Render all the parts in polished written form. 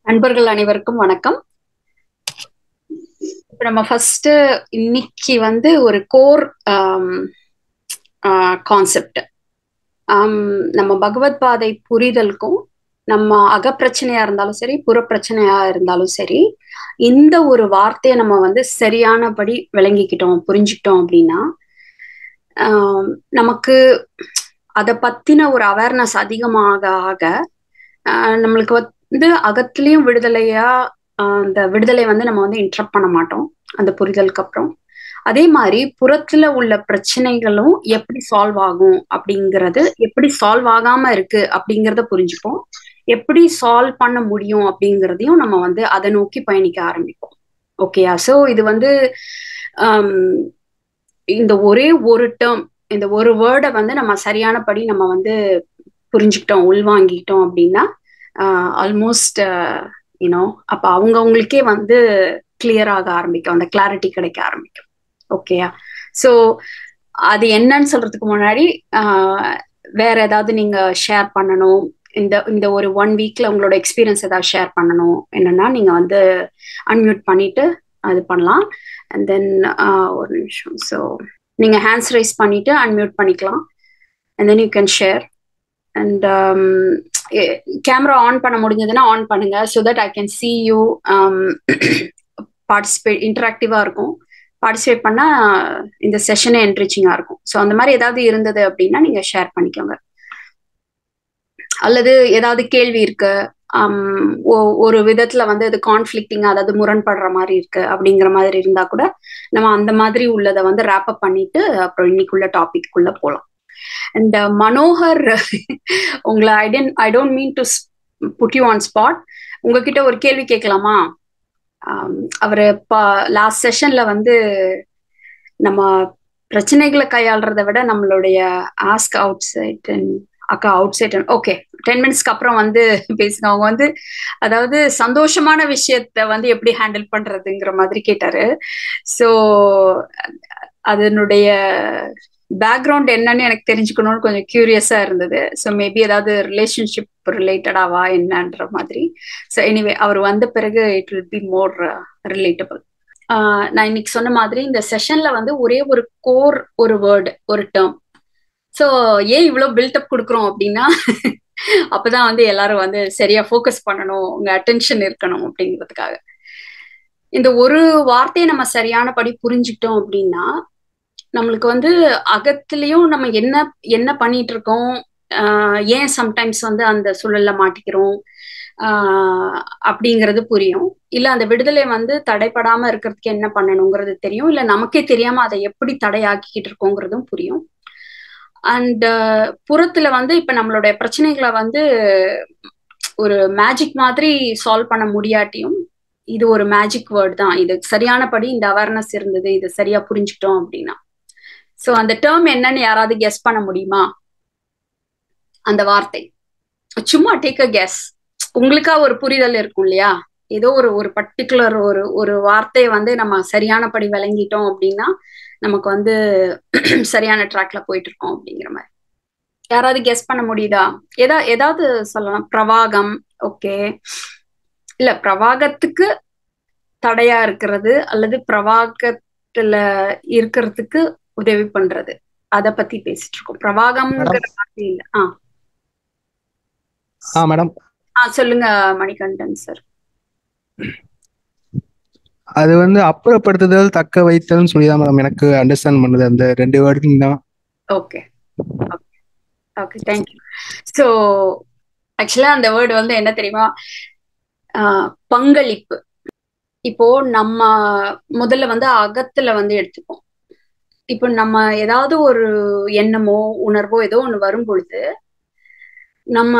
நண்பர்கள் அனைவருக்கும் வணக்கம். இப்ப நம்ம ஃபர்ஸ்ட் இன்னைக்கு ஒரு கோர் கான்செப்ட் நம்ம பகவத் பாதை புரிதலுக்கும் நம்ம அகப்பிரச்சனையா இருந்தாலும் சரி புறப்பிரச்சனையா இருந்தாலும் சரி இந்த ஒரு வார்த்தையை நம்ம சரியானபடி விளங்கிக்கிட்டோம் புரிஞ்சுக்கிட்டோம் அப்படின்னா நமக்கு அதை பத்தின ஒரு அவேர்னஸ் அதிகமாக ஆக நம்மளுக்கு அகத்திலையும் விடுதலையா அந்த விடுதலை நம்ம இன்டரப்ட் பண்ண மாட்டோம் அந்த புரிதலுக்கு அப்புறம். அதே மாதிரி புறத்துல உள்ள பிரச்சனைகளும் எப்படி சால்வ் ஆகும் அப்படிங்கிறது, எப்படி சால்வ் ஆகாம இருக்கு அப்படிங்கிறத புரிஞ்சுப்போம். எப்படி சால்வ் பண்ண முடியும் அப்படிங்கிறதையும் நம்ம அதை நோக்கி பயணிக்க ஆரம்பிப்போம். ஓகேயா? ஸோ இது இந்த ஒரே ஒரு டேர்ம், இந்த ஒரு வேர்டை நம்ம சரியானபடி நம்ம புரிஞ்சுக்கிட்டோம் உள்வாங்கிக்கிட்டோம் அப்படின்னா ஆல்மோஸ்ட் அப்ப அவங்களுக்கே கிளியர் ஆக ஆரம்பிக்கும், அந்த கிளாரிட்டி கிடைக்க ஆரம்பிக்கும். ஓகேயா? ஸோ அது என்னன்னு சொல்றதுக்கு முன்னாடி வேற ஏதாவது நீங்க ஷேர் பண்ணணும், இந்த ஒரு 1 வீக்ல உங்களோட எக்ஸ்பீரியன்ஸ் ஏதாவது ஷேர் பண்ணணும் என்னன்னா நீங்க அன்மியூட் பண்ணிட்டு அது பண்ணலாம். அண்ட் தென் ஒரு நிமிஷம், ஸோ நீங்க ஹேண்ட்ஸ் ரைஸ் பண்ணிட்டு அன்மியூட் பண்ணிக்கலாம். And then you can share. And camera on பண்ண முடிஞ்சதுன்னா ஆன் பண்ணுங்க, so that I can see you. Participate இன்டராக்டிவா இருக்கும். பார்ட்டிசிபேட் பண்ணா இந்த செஷனே என்ரிச்சிங்கா இருக்கும். ஸோ அந்த மாதிரி ஏதாவது இருந்தது அப்படின்னா நீங்க ஷேர் பண்ணிக்கோங்க. அல்லது ஏதாவது கேள்வி இருக்கு, ஒரு விதத்துல அது கான்ஃபிளிக்டிங், அதாவது முரண்படுற மாதிரி இருக்கு அப்படிங்கிற மாதிரி இருந்தா கூட நம்ம அந்த மாதிரி உள்ளதை ரேப் அப் பண்ணிட்டு அப்புறம் இன்னைக்குள்ள டாபிக் குள்ள போகலாம். அண்ட் மனோகர், உங்களை I don't mean to put you on spot. உங்ககிட்ட ஒரு கேள்வி கேட்கலாமா? அவரு லாஸ்ட் செஷன்ல நம்ம பிரச்சனைகளை கையாளுறதை விட நம்மளுடைய ஆஸ்க் அவுட் சைட் அக்கா அவுட் சைட், ஓகே 10 மினிட்ஸ்க்கு அப்புறம் பேசுங்க. அவங்க அதாவது சந்தோஷமான விஷயத்த எப்படி ஹேண்டில் பண்றதுங்கிற மாதிரி கேட்டாரு. ஸோ அதனுடைய பேக்ரவுண்ட் என்னன்னு எனக்கு தெரிஞ்சுக்கணும்னு கொஞ்சம் கியூரியஸா இருந்தது. ஸோ மேபி ஏதாவது ரிலேஷன்ஷிப் ரிலேட்டடாவா என்னன்ற மாதிரி. ஸோ எனிவே அவர் வந்த பிறகு it will be more relatable. நான் இன்னைக்கு சொன்ன மாதிரி இந்த செஷன்ல ஒரே ஒரு கோர், ஒரு வேர்டு, ஒரு டேர்ம். ஸோ ஏன் இவ்வளோ பில்டப் கொடுக்குறோம் அப்படின்னா அப்பதான் எல்லாரும் சரியா ஃபோக்கஸ் பண்ணணும், உங்க அட்டென்ஷன் இருக்கணும் அப்படிங்கிறதுக்காக. இந்த ஒரு வார்த்தையை நம்ம சரியானபடி புரிஞ்சுக்கிட்டோம் அப்படின்னா நம்மளுக்கு அகத்திலையும் நம்ம என்ன என்ன பண்ணிட்டு இருக்கோம், ஏன் சம்டைம்ஸ் அந்த சூழல்ல மாட்டிக்கிறோம் அப்படிங்கிறது புரியும். இல்ல அந்த விடுதலை தடைப்படாம இருக்கிறதுக்கு என்ன பண்ணணுங்கிறது தெரியும். இல்ல நமக்கே தெரியாம அதை எப்படி தடையாக்கிக்கிட்டு இருக்கோங்கிறதும் புரியும். அண்ட் புறத்துல இப்ப நம்மளுடைய பிரச்சனைகளை ஒரு மேஜிக் மாதிரி சால்வ் பண்ண முடியாட்டியும் இது ஒரு மேஜிக் வேர்ட் தான். இது சரியானபடி இந்த அவேர்னஸ் இருந்தது, இது சரியா புரிஞ்சுக்கிட்டோம் அப்படின்னா. ஸோ அந்த டேர்ம் என்னன்னு யாராவது கெஸ் பண்ண முடியுமா? அந்த வார்த்தை சும்மா டேக் அ கெஸ். உங்களுக்கா ஒரு புரிதல் இருக்கும் இல்லையா? ஏதோ ஒரு பர்டிகுலர் ஒரு வார்த்தையை நம்ம சரியானபடி விளங்கிட்டோம் அப்படின்னா நமக்கு சரியான ட்ராக்ல போயிட்டு இருக்கோம் அப்படிங்கிற மாதிரி. யாராவது கெஸ் பண்ண முடியுதா? ஏதாவது சொல்லலாம். பிரவாகம், ஓகே. இல்ல பிரவாகத்துக்கு தடையா இருக்கிறது அல்லது பிரவாகத்துல இருக்கிறதுக்கு உதவி பண்றது, அத பத்தி பேசிட்டு இருக்கோம். பிரவாகம்ங்கிற வார்த்தை இல்ல. மேடம் சொல்லுங்க மணிகண்டன் சார். அது அப்புறப்படுத்துதல், தக்க வைத்தல்னு சொல்லிதான் மேடம் எனக்கு அண்டர்ஸ்டாண்ட் பண்ணுது, அந்த 2 வேர்டிங் தான். Okay okay, thank you. ஸோ ஆக்சுவலா அந்த வேர்டு என்ன தெரியுமா? பங்களிப்பு. இப்போ நம்ம முதல்ல அகத்துல எடுத்துப்போம். இப்போ நம்ம ஏதாவது ஒரு எண்ணமோ உணர்வோ ஏதோ ஒண்ணு வரும் பொழுது நம்ம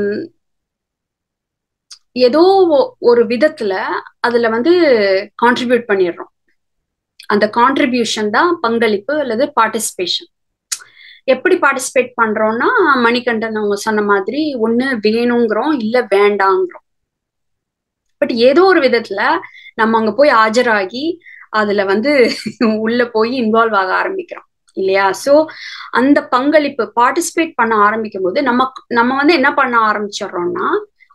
ஏதோ ஒரு விதத்துல அதுல கான்ட்ரிபியூட் பண்ணிடுறோம். அந்த கான்ட்ரிபியூஷன் தான் பங்களிப்பு அல்லது பார்ட்டிசிபேஷன். எப்படி பார்ட்டிசிபேட் பண்றோம்னா மணிகண்டன் அவங்க சொன்ன மாதிரி ஒண்ணு வேணுங்கிறோம், இல்ல வேண்டாங்கிறோம். பட் ஏதோ ஒரு விதத்துல நம்ம அங்க போய் ஆஜராகி அதுல உள்ள போய் இன்வால்வ் ஆக ஆரம்பிக்கிறோம் இல்லையா? சோ அந்த பங்களிப்பு பார்ட்டிசிபேட் பண்ண ஆரம்பிக்கும் போது நம்ம என்ன பண்ண ஆரம்பிச்சிடறோம்னா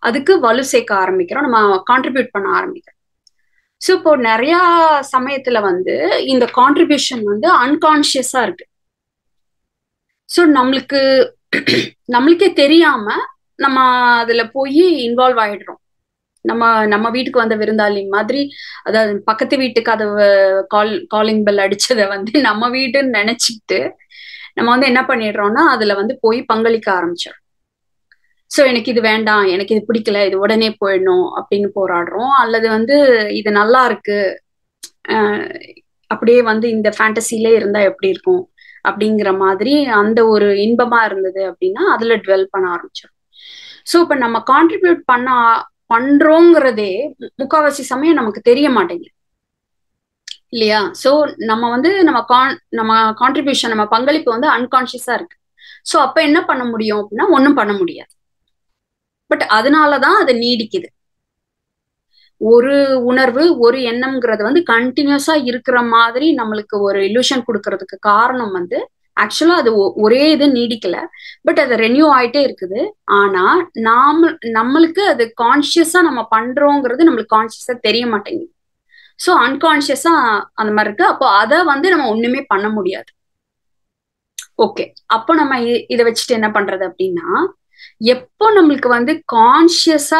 அதுக்கு வலு சேர்க்க ஆரம்பிக்கிறோம், நம்ம கான்ட்ரிபியூட் பண்ண ஆரம்பிக்கிறோம். ஸோ இப்போ நிறைய சமயத்துல வந்து இந்த கான்ட்ரிபியூஷன் வந்து அன்கான்சியஸா இருக்கு. ஸோ நம்மளுக்கே தெரியாம நம்ம அதுல போய் இன்வால்வ் ஆயிடுறோம். நம்ம வீட்டுக்கு வந்த விருந்தாளி மாதிரி, அதாவது பக்கத்து வீட்டுக்கு அதை காலிங் பெல் அடிச்சதை வந்து நம்ம வீடுன்னு நினைச்சிட்டு நம்ம வந்து என்ன பண்ணிடுறோம்னா அதுல வந்து போய் பங்களிக்க ஆரம்பிச்சிடும். ஸோ எனக்கு இது வேண்டாம், எனக்கு இது பிடிக்கல, இது உடனே போயிடணும் அப்படின்னு போராடுறோம். அல்லது வந்து இது நல்லா இருக்கு, அப்படியே வந்து இந்த ஃபேண்டசிலே இருந்தா எப்படி இருக்கும் அப்படிங்கிற மாதிரி அந்த ஒரு இன்பமா இருந்தது அப்படின்னா அதுல டுவெல் பண்ண ஆரம்பிச்சிடும். ஸோ இப்ப நம்ம கான்ட்ரிபியூட் பண்றோங்கிறதே முக்காவாசி சமயம் நமக்கு தெரிய மாட்டேங்குது இல்லையா? ஸோ நம்ம வந்து நம்ம கான்ட்ரிபியூஷன், நம்ம பங்களிப்பு வந்து அன்கான்சியஸா இருக்கு. ஸோ அப்ப என்ன பண்ண முடியும் அப்படின்னா ஒன்றும் பண்ண முடியாது. பட் அதனாலதான் அது நீடிக்குது. ஒரு உணர்வு, ஒரு எண்ணம்ங்கிறது வந்து கண்டினியூஸா இருக்கிற மாதிரி நம்மளுக்கு ஒரு இல்யூஷன் கொடுக்கறதுக்கு காரணம் வந்து ஆக்சுவலா அது ஒரே இது நீடிக்கல, பட் அது ரெனியூ ஆயிட்டே இருக்குது. ஆனா நம்மளுக்கு அது கான்சியஸா நம்ம பண்றோங்கிறது நம்மளுக்கு கான்சியஸா தெரிய மாட்டேங்குது. ஸோ அன்கான்சியஸா அந்த மாதிரி இருக்கு. அப்போ அதை வந்து நம்ம ஒண்ணுமே பண்ண முடியாது. ஓகே, அப்போ நம்ம இதை வச்சுட்டு என்ன பண்றது அப்படின்னா, எப்போ நம்மளுக்கு வந்து கான்சியஸா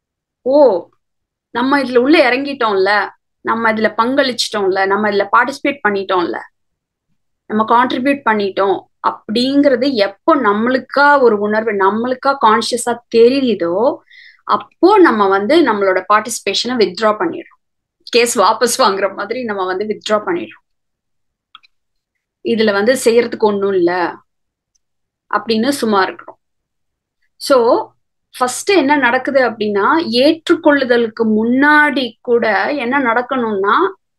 நம்ம இதுல உள்ள இறங்கிட்டோம்ல, நம்ம இதுல பங்களிச்சிட்டோம்ல, நம்ம இதுல பார்ட்டிசிபேட் பண்ணிட்டோம்ல, நம்ம கான்ட்ரிபியூட் பண்ணிட்டோம் அப்படிங்கிறது எப்போ நம்மளுக்கா ஒரு உணர்வு, நம்மளுக்கா கான்சியஸா தெரியுதோ அப்போ நம்ம வந்து நம்மளோட பார்ட்டிசிபேஷனை வித்ட்ரா பண்ணிடுறோம். கேஸ் வாபஸ் வாங்குற மாதிரி நம்ம வந்து வித்ட்ரா பண்ணிடுறோம். இதுல வந்து செய்யறதுக்கு ஒண்ணும் இல்ல அப்படின்னு சும்மா இருக்கிறோம். சோ ஃபர்ஸ்ட் என்ன நடக்குது அப்படின்னா, ஏற்றுக்கொள்ளுதலுக்கு முன்னாடி கூட என்ன நடக்கணும்னா,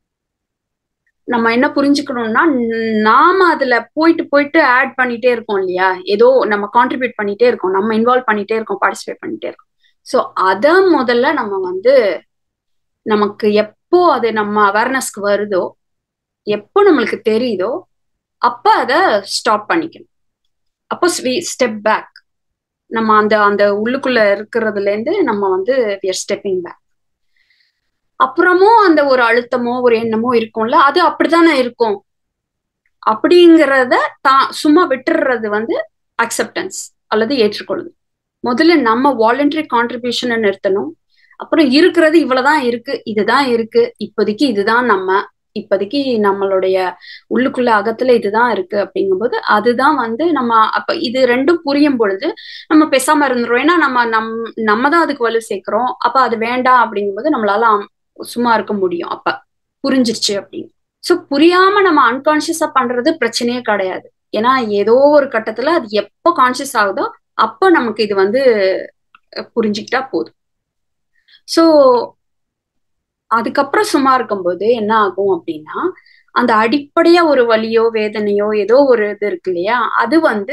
நம்ம என்ன புரிஞ்சுக்கணும்னா, நாம அதுல போயிட்டு ஆட் பண்ணிட்டே இருக்கோம் இல்லையா, ஏதோ நம்ம கான்ட்ரிபியூட் பண்ணிட்டே இருக்கோம், நம்ம இன்வால்வ் பண்ணிட்டே இருக்கோம், பார்ட்டிசிபேட் பண்ணிட்டே இருக்கோம். ஸோ அத முதல்ல நம்ம வந்து நமக்கு எப்போ அது நம்ம அவேர்னஸ்க்கு வருதோ, எப்போ நம்மளுக்கு தெரியுதோ அப்ப அதை ஸ்டாப் பண்ணிக்கணும். அப்போ ஸ்டெப் பேக். நம்ம அந்த உள்ளுக்குள்ள இருக்கிறதுல இருந்து நம்ம வந்து ஸ்டெப்பிங் பேக். அப்புறமும் அந்த ஒரு அழுத்தமோ ஒரு எண்ணமோ இருக்கும்ல, அது அப்படித்தானே இருக்கும் அப்படிங்கிறத சும்மா விட்டுறது வந்து அக்செப்டன்ஸ் அல்லது ஏற்றுக்கொள்ளுது. முதல்ல நம்ம வாலண்டரி கான்ட்ரிபியூஷனை நிறுத்தணும். அப்புறம் இருக்கிறது இவ்வளவுதான் இருக்கு, இதுதான் இருக்கு, இப்போதைக்கு இதுதான் இப்போதைக்கு நம்மளுடைய உள்ளுக்குள்ள அகத்துல இதுதான் இருக்கு அப்படிங்கும்போது அதுதான் வந்து நம்ம அப்ப இது ரெண்டும் புரியும் பொழுது நம்ம பேசாம இருந்துரும். ஏன்னா நம்ம தான் அதுக்கு வலு சேர்க்கிறோம். அப்ப அது வேண்டாம் அப்படிங்கும்போது நம்மளால சும்மா இருக்க முடியும். அப்ப புரிஞ்சிருச்சு அப்படின்னு. சோ புரியாம நம்ம அன்கான்சியஸா பண்றது பிரச்சனையே கிடையாது. ஏன்னா ஏதோ ஒரு கட்டத்துல அது எப்போ கான்சியஸ் ஆகுதோ அப்போ நமக்கு இது வந்து புரிஞ்சுக்கிட்டா போதும். சோ அதுக்கப்புறம் சும்மா இருக்கும்போது என்ன ஆகும் அப்படின்னா, அந்த அடிப்படையா ஒரு வலியோ வேதனையோ ஏதோ ஒரு இது இருக்கு இல்லையா, அது வந்து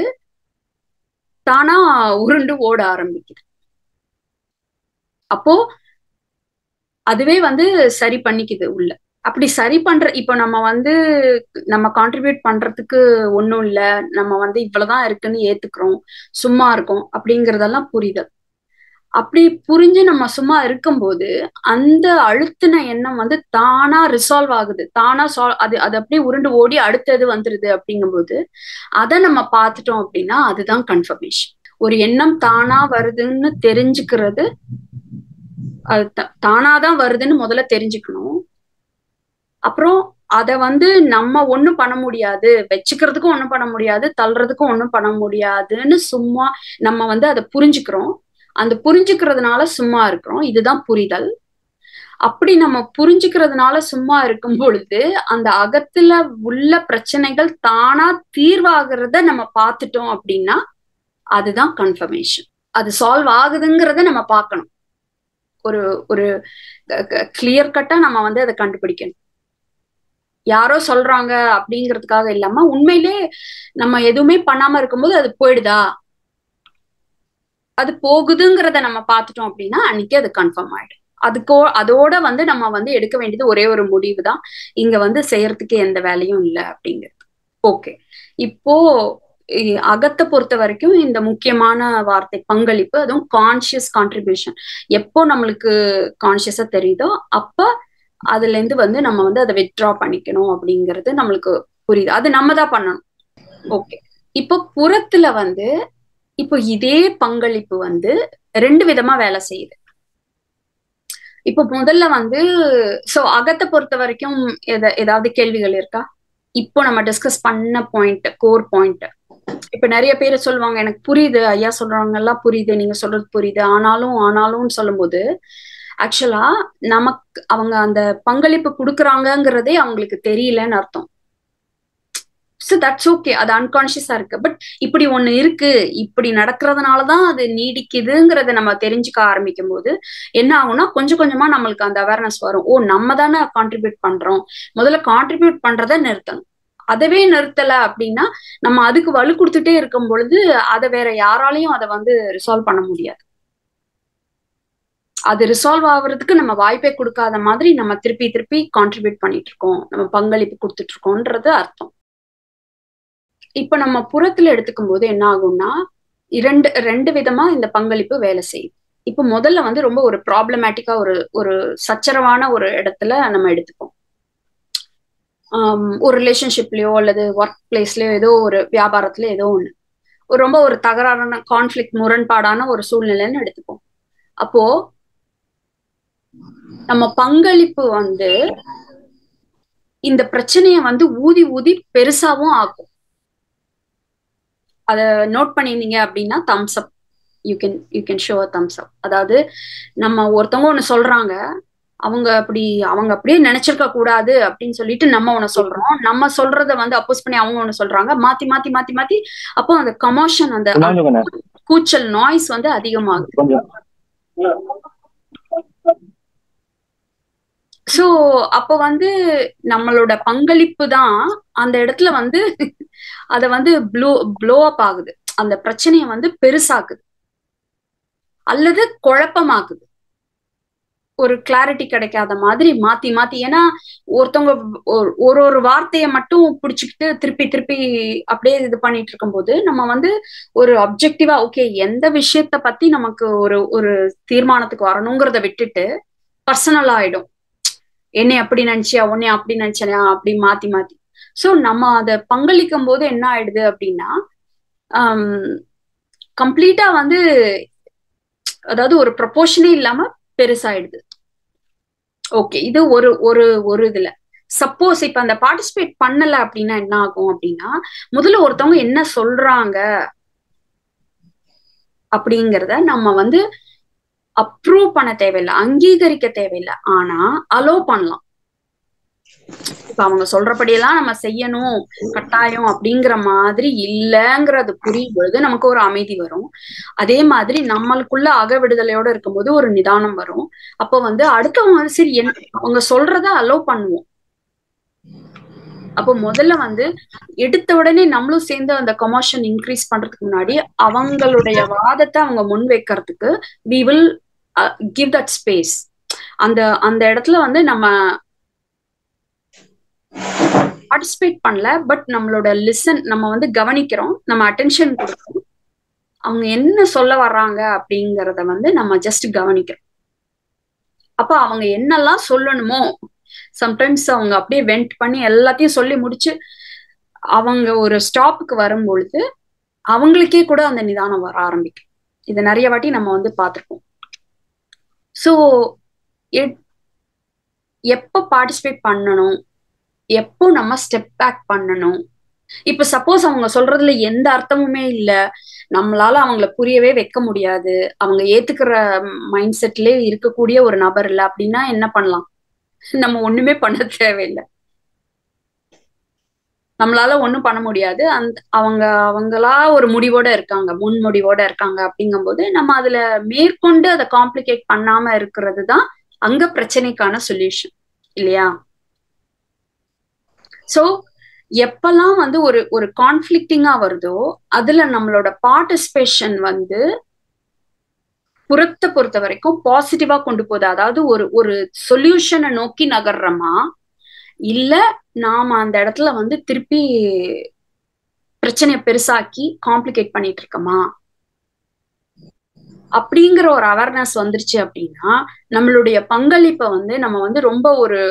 தானா உருண்டு ஓட ஆரம்பிக்குது. அப்போ அதுவே வந்து சரி பண்ணிக்குது உள்ள. அப்படி சரி பண்ற இப்போ நம்ம கான்ட்ரிபியூட் பண்றதுக்கு ஒண்ணும் இல்ல, நம்ம வந்து இவ்வளவுதான் இருக்குன்னு ஏத்துக்கிறோம், சும்மா இருக்கோம் அப்படிங்கறதெல்லாம் புரிதல். அப்படி புரிஞ்சு நம்ம சும்மா இருக்கும்போது அந்த அழுத்தின எண்ணம் வந்து தானா ரிசால்வ் ஆகுது, தானா அது அப்படியே உருண்டு ஓடி அடுத்தது வந்துருது. அப்படிங்கும்போது அதை நம்ம பார்த்துட்டோம் அப்படின்னா அதுதான் கன்ஃபர்மேஷன். ஒரு எண்ணம் தானா வருதுன்னு தெரிஞ்சுக்கிறது, அது தானாதான் வருதுன்னு முதல்ல தெரிஞ்சுக்கணும். அப்புறம் அதை வந்து நம்ம ஒண்ணும் பண்ண முடியாது, வச்சுக்கிறதுக்கும் ஒண்ணும் பண்ண முடியாது, தள்ளுறதுக்கும் ஒண்ணும் பண்ண முடியாதுன்னு சும்மா நம்ம வந்து அதை புரிஞ்சுக்கிறோம். அந்த புரிஞ்சுக்கிறதுனால சும்மா இருக்கிறோம். இதுதான் புரிதல். அப்படி நம்ம புரிஞ்சுக்கிறதுனால சும்மா இருக்கும் பொழுது அந்த அகத்துல உள்ள பிரச்சனைகள் தானா தீர்வாகிறத நம்ம பார்த்துட்டோம் அப்படின்னா அதுதான் கன்ஃபர்மேஷன். அது சால்வ் ஆகுதுங்கிறத நம்ம பார்க்கணும். ஒரு ஒரு கிளியர் கட்டா நம்ம வந்து அதை கண்டுபிடிக்கணும். யாரோ சொல்றாங்க அப்படிங்கிறதுக்காக இல்லாம உண்மையிலே நம்ம எதுவுமே பண்ணாம இருக்கும்போது அது போயிடுதா, அது போகுதுங்கிறத நம்ம பார்த்துட்டோம் அப்படின்னா அன்னைக்கு அது கன்ஃபார்ம் ஆயிடும். அதோட வந்து நம்ம வந்து எடுக்க வேண்டியது ஒரே ஒரு முடிவு தான், இங்க வந்து செய்யறதுக்கு எந்த வேலையும் இல்லை அப்படிங்கிறது. ஓகே, இப்போ அகத்தை பொறுத்த வரைக்கும் இந்த முக்கியமான வார்த்தை பங்களிப்பு, அதுவும் கான்சியஸ் கான்ட்ரிபியூஷன். எப்போ நம்மளுக்கு கான்சியஸா தெரியுதோ அப்ப அதுல இருந்து வந்து நம்ம வந்து அதை வித்ட்ரா பண்ணிக்கணும் அப்படிங்கிறது நம்மளுக்கு புரியுது. அது நம்ம தான் பண்ணணும். ஓகே, இப்போ புறத்துல வந்து இப்போ இதே பங்களிப்பு வந்து 2 விதமா வேலை செய்யுது. இப்போ முதல்ல வந்து சோ அகத்தை பொறுத்த வரைக்கும் ஏதாவது கேள்விகள் இருக்கா? இப்போ நம்ம டிஸ்கஸ் பண்ண பாயிண்ட், கோர் பாயிண்ட். இப்ப நிறைய பேர் சொல்லுவாங்க, எனக்கு புரியுது ஐயா சொல்றாங்க எல்லாம் புரியுது, நீங்க சொல்றது புரியுது, ஆனாலும் சொல்லும்போது ஆக்சுவலா நமக்கு அவங்க அந்த பங்களிப்பு கொடுக்குறாங்கிறதே அவங்களுக்கு தெரியலன்னு அர்த்தம். ஸோ தட்ஸ் ஓகே, அது அன்கான்சியஸா இருக்கு. பட் இப்படி ஒண்ணு இருக்கு, இப்படி நடக்கிறதுனாலதான் அது நீடிக்குதுங்கிறத நம்ம தெரிஞ்சுக்க ஆரம்பிக்கும் போது என்ன ஆகும்னா கொஞ்சம் கொஞ்சமா நம்மளுக்கு அந்த அவேர்னஸ் வரும். ஓ, நம்ம தானே கான்ட்ரிபியூட் பண்றோம், முதல்ல கான்ட்ரிபியூட் பண்றதை நிறுத்தணும். அதவே நிறுத்தல அப்படின்னா நம்ம அதுக்கு வலு கொடுத்துட்டே இருக்கும் பொழுது அதை வேற யாராலையும் அதை வந்து ரிசால்வ் பண்ண முடியாது. அது ரிசால்வ் ஆகுறதுக்கு நம்ம வாய்ப்பே கொடுக்காத மாதிரி நம்ம திருப்பி திருப்பி கான்ட்ரிபியூட் பண்ணிட்டு இருக்கோம், நம்ம பங்களிப்பு கொடுத்துட்டு இருக்கோம்ன்றது அர்த்தம். இப்ப நம்ம புறத்துல எடுத்துக்கும் போது என்ன ஆகும்னா ரெண்டு விதமா இந்த பங்களிப்பு வேலை செய்யும். இப்ப முதல்ல வந்து ரொம்ப ஒரு ப்ராப்ளமேட்டிக்கா ஒரு சச்சரவான ஒரு இடத்துல நம்ம எடுத்துப்போம். ஒரு ரிலேஷன்ஷிப்லயோ அல்லது ஒர்க் பிளேஸ்லயோ ஏதோ ஒரு வியாபாரத்துல ஏதோ ஒண்ணு ரொம்ப ஒரு தகராறான கான்ஃபிளிக்ட், முரண்பாடான ஒரு சூழ்நிலைன்னு எடுத்துப்போம். அப்போ நம்ம பங்களிப்பு வந்து இந்த பிரச்சனைய வந்து ஊதி ஊதி பெருசாவும் ஆகும். அத நோட் பண்ணியிருந்தீங்க அப்படின்னா thumbs up, you can show a thumbs up. அதாவது நம்ம ஒருத்தவங்க ஒண்ணு சொல்றாங்க, அவங்க அப்படியே நினைச்சிருக்க கூடாது அப்படின்னு சொல்லிட்டு நம்ம ஒண்ணு சொல்றோம், நம்ம சொல்றத வந்து அப்போஸ் பண்ணி அவங்க ஒண்ணு சொல்றாங்க, மாத்தி மாத்தி மாத்தி மாத்தி அப்போ அந்த கமோஷன், அந்த கூச்சல், நாய்ஸ் வந்து அதிகமாகுது. சோ அப்ப வந்து நம்மளோட பங்களிப்பு தான் அந்த இடத்துல வந்து அத வந்து ப்ளோ அப் ஆகுது, அந்த பிரச்சனைய வந்து பெருசாக்குது அல்லது குழப்பமாக்குது, ஒரு கிளாரிட்டி கிடைக்காத மாதிரி மாத்தி மாத்தி. ஏன்னா ஒருத்தவங்க ஒரு வார்த்தையை மட்டும் பிடிச்சுக்கிட்டு திருப்பி திருப்பி அப்படியே இது பண்ணிட்டு இருக்கும்போது நம்ம வந்து ஒரு அப்ஜெக்டிவா ஓகே எந்த விஷயத்த பத்தி நமக்கு ஒரு தீர்மானத்துக்கு வரணுங்கிறத விட்டுட்டு பர்சனல் ஆயிடும். என்னை அப்படி நினைச்சியா, உன்னை அப்படி நினைச்சியா, அப்படி மாத்தி மாத்தி. சோ நம்ம அதை பங்களிக்கும் போது என்ன ஆயிடுது அப்படின்னா கம்ப்ளீட்டா வந்து அதாவது ஒரு ப்ரொபோர்ஷனே இல்லாம பெருசாயிடுது. ஓகே, இது ஒரு இதுல. சப்போஸ் இப்ப அந்த பார்ட்டிசிபேட் பண்ணல அப்படின்னா என்ன ஆகும் அப்படின்னா முதல்ல ஒருத்தவங்க என்ன சொல்றாங்க அப்படிங்கிறத நம்ம வந்து அப்ரூவ் பண்ண தேவையில்லை, அங்கீகரிக்க தேவையில்லை, ஆனா அலோ பண்ணலாம். இப்ப அவங்க சொல்றபடியெல்லாம் நம்ம செய்யணும் கட்டாயம் அப்படிங்கிற மாதிரி இல்லைங்கிறது புரியும் பொழுது நமக்கு ஒரு அமைதி வரும். அதே மாதிரி நம்மளுக்குள்ள அக விடுதலையோட இருக்கும்போது ஒரு நிதானம் வரும். அப்போ வந்து அடுத்தவங்க வந்து சரி அவங்க சொல்றத அலோ பண்ணுவோம். அப்போ முதல்ல வந்து எடுத்த உடனே நம்மளும் சேர்ந்து அந்த கமர்ஷன் இன்க்ரீஸ் பண்றதுக்கு முன்னாடி அவங்களுடைய வாதத்தை அவங்க முன் வைக்கிறதுக்கு we will give that space. அந்த இடத்துல வந்து நம்ம பார்ட்டிசிபேட் பண்ணல, பட் நம்மளோட லிசன், நம்ம வந்து கவனிக்கிறோம், நம்ம அட்டென்ஷன் கொடுக்கிறோம், அவங்க என்ன சொல்ல வர்றாங்க அப்படிங்கிறத வந்து நம்ம ஜஸ்ட் கவனிக்கிறோம். அப்ப அவங்க என்னெல்லாம் சொல்லணுமோ சம்டைம்ஸ் அவங்க அப்படியே வெண்ட் பண்ணி எல்லாத்தையும் சொல்லி முடிச்சு அவங்க ஒரு ஸ்டாப்புக்கு வரும் பொழுது அவங்களுக்கே கூட அந்த நிதானம் வர ஆரம்பிக்கும். இதை நிறைய வாட்டி நம்ம வந்து பார்த்திருப்போம். ஸோ எப்போ பார்ட்டிசிபேட் பண்ணணும், எப்போ நம்ம ஸ்டெப் பேக் பண்ணணும். இப்ப சப்போஸ் அவங்க சொல்றதுல எந்த அர்த்தமுமே இல்ல, நம்மளால அவங்கள புரியவே வைக்க முடியாது, அவங்க ஏத்துக்கிற மைண்ட் செட்லயே இருக்கக்கூடிய ஒரு நபர் இல்லை அப்படின்னா என்ன பண்ணலாம்? நம்ம ஒண்ணுமே பண்ண தேவையில்லை, நம்மளால ஒண்ணும் பண்ண முடியாது. அவங்களா ஒரு முடிவோட இருக்காங்க, முன்முடிவோட இருக்காங்க அப்படிங்கும்போது நம்ம அதுல மேற்கொண்டு அதை காம்ப்ளிகேட் பண்ணாம இருக்கிறது தான் அங்க பிரச்சனைக்கான சொல்யூஷன், இல்லையா? சோ எப்பெல்லாம் வந்து ஒரு கான்ஃபிளிக்டிங்கா வருதோ அதுல நம்மளோட பார்ட்டிசிபேஷன் வந்து புறத்தை பொறுத்த வரைக்கும் பாசிட்டிவா கொண்டு போகுது. அதாவது ஒரு சொல்யூஷனை நோக்கி நகர்றோமா இல்ல நாம அந்த இடத்துல வந்து திருப்பி பிரச்சனையை பெருசாக்கி காம்ப்ளிகேட் பண்ணிட்டு இருக்கோமா அப்படிங்கிற ஒரு அவேர்னஸ் வந்துருச்சு அப்படின்னா நம்மளுடைய பங்களிப்பை வந்து நம்ம வந்து ரொம்ப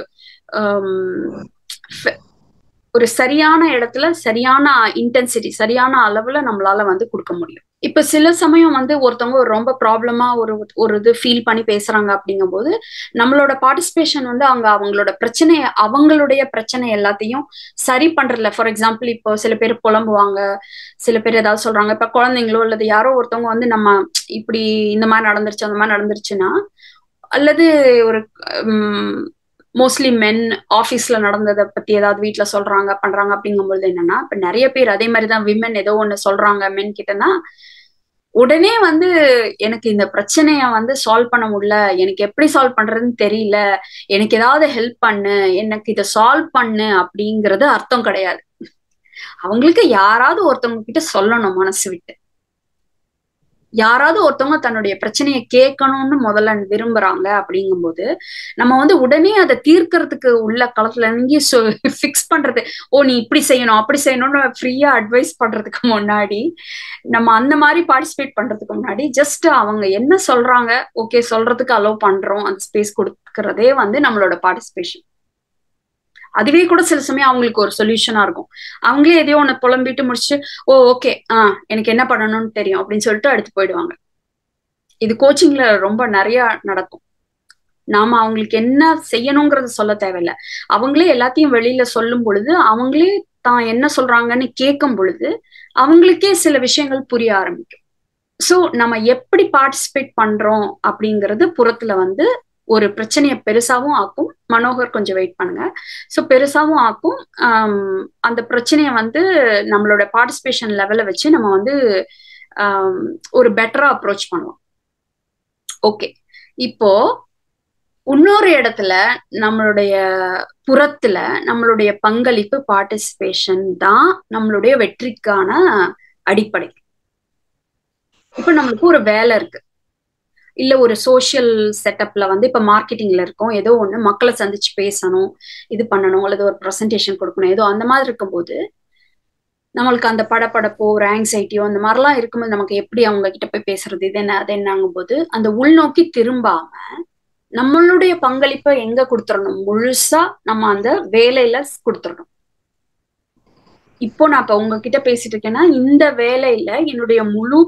ஒரு சரியான இடத்துல சரியான இன்டென்சிட்டி சரியான அளவுல நம்மளால வந்து கொடுக்க முடியும். இப்ப சில சமயம் வந்து ஒருத்தவங்க ஒரு ரொம்ப ப்ராப்ளமா ஒரு இது ஃபீல் பண்ணி பேசுறாங்க அப்படிங்கும் போது நம்மளோட பார்ட்டிசிபேஷன் வந்து அவங்களுடைய பிரச்சனை எல்லாத்தையும் சரி பண்றதுல, ஃபார் எக்ஸாம்பிள் இப்போ சில பேர் புலம்புவாங்க, சில பேர் ஏதாவது சொல்றாங்க. இப்ப குழந்தைங்களோ அல்லது யாரோ ஒருத்தவங்க வந்து நம்ம இப்படி இந்த மாதிரி நடந்துருச்சு அந்த மாதிரி நடந்துருச்சுன்னா, அல்லது ஒரு மோஸ்ட்லி மென் ஆஃபீஸ்ல நடந்ததை பத்தி ஏதாவது வீட்டுல சொல்றாங்க பண்றாங்க அப்படிங்கும்போது என்னன்னா, இப்ப நிறைய பேர் அதே மாதிரிதான் விமன் ஏதோ ஒண்ணு சொல்றாங்க மென் கிட்டனா உடனே வந்து எனக்கு இந்த பிரச்சனைய வந்து சால்வ் பண்ண முடியல, எனக்கு எப்படி சால்வ் பண்றதுன்னு தெரியல, எனக்கு ஏதாவது ஹெல்ப் பண்ணு, எனக்கு இதை சால்வ் பண்ணு அப்படிங்கிறது அர்த்தம் கிடையாது. அவங்களுக்கு யாராவது ஒருத்தவங்க கிட்ட சொல்லணும் மனசு விட்டு. யாராவது ஒருத்தவங்க தன்னுடைய பிரச்சனையை கேட்கணும்னு முதல்ல விரும்புறாங்க அப்படிங்கும்போது நம்ம வந்து உடனே அதை தீர்க்கறதுக்கு உள்ள களத்துல இறங்கி ஃபிக்ஸ் பண்றது, நீ இப்படி செய்யணும் அப்படி செய்யணும்னு ஃப்ரீயா அட்வைஸ் பண்றதுக்கு முன்னாடி, நம்ம அந்த மாதிரி பார்ட்டிசிபேட் பண்றதுக்கு முன்னாடி ஜஸ்ட் அவங்க என்ன சொல்றாங்க ஓகே சொல்றதுக்கு அலோவ் பண்றோம், அந்த ஸ்பேஸ் கொடுக்கறதே வந்து நம்மளோட பார்ட்டிசிபேஷன். அதுவே கூட சில சமயம் அவங்களுக்கு ஒரு சொல்யூஷனா இருக்கும். அவங்களே எதையோ ஒண்ணு புலம்பிட்டு முடிச்சு ஓகே எனக்கு என்ன பண்ணணும்னு தெரியும் அப்படின்னு சொல்லிட்டு எடுத்து போயிடுவாங்க. இது கோச்சிங்ல ரொம்ப நிறைய நடக்கும். நாம அவங்களுக்கு என்ன செய்யணுங்கிறத சொல்ல தேவையில்லை, அவங்களே எல்லாத்தையும் வெளியில சொல்லும் பொழுது, அவங்களே தான் என்ன சொல்றாங்கன்னு கேட்கும் பொழுது அவங்களுக்கே சில விஷயங்கள் புரிய ஆரம்பிக்கும். சோ நம்ம எப்படி பார்ட்டிசிபேட் பண்றோம் அப்படிங்கிறது புறத்துல வந்து ஒரு பிரச்சனையை பெருசாவும் ஆக்கும். மனோகர் கொஞ்சம் வெயிட் பண்ணுங்க. ஸோ பெருசாவும் ஆக்கும். அந்த பிரச்சனையை வந்து நம்மளோட பார்ட்டிசிபேஷன் லெவலை வச்சு நம்ம வந்து ஒரு பெட்டரா அப்ரோச் பண்ணுவோம். ஓகே, இப்போ இன்னொரு இடத்துல நம்மளுடைய புறத்துல நம்மளுடைய பங்களிப்பு பார்ட்டிசிபேஷன் தான் நம்மளுடைய வெற்றிக்கான அடிப்படை. இப்ப நம்மளுக்கு ஒரு வேலை இருக்கு, இல்ல ஒரு சோசியல் செட்டப்ல வந்து இப்ப மார்க்கெட்டிங்ல இருக்கோம், ஏதோ ஒண்ணு மக்களை சந்திச்சு பேசணும், இது பண்ணணும், அல்லது ஒரு ப்ரெசன்டேஷன் கொடுக்கணும், ஏதோ அந்த மாதிரி இருக்கும்போது நம்மளுக்கு அந்த படப்படப்போ ஒரு ஆங்ஸைட்டியோ அந்த மாதிரிலாம் இருக்கும்போது நமக்கு எப்படி அவங்க கிட்ட போய் பேசுறது, இது என்ன அது என்னங்கும் போது அந்த உள்நோக்கி திரும்பாம நம்மளுடைய பங்களிப்பை எங்க கொடுத்துடணும், முழுசா நம்ம அந்த வேலையில கொடுத்துடணும். இப்போ நான் இப்ப உங்ககிட்ட பேசிட்டு இருக்கேன்னா இந்த வேலையில என்னுடைய முழு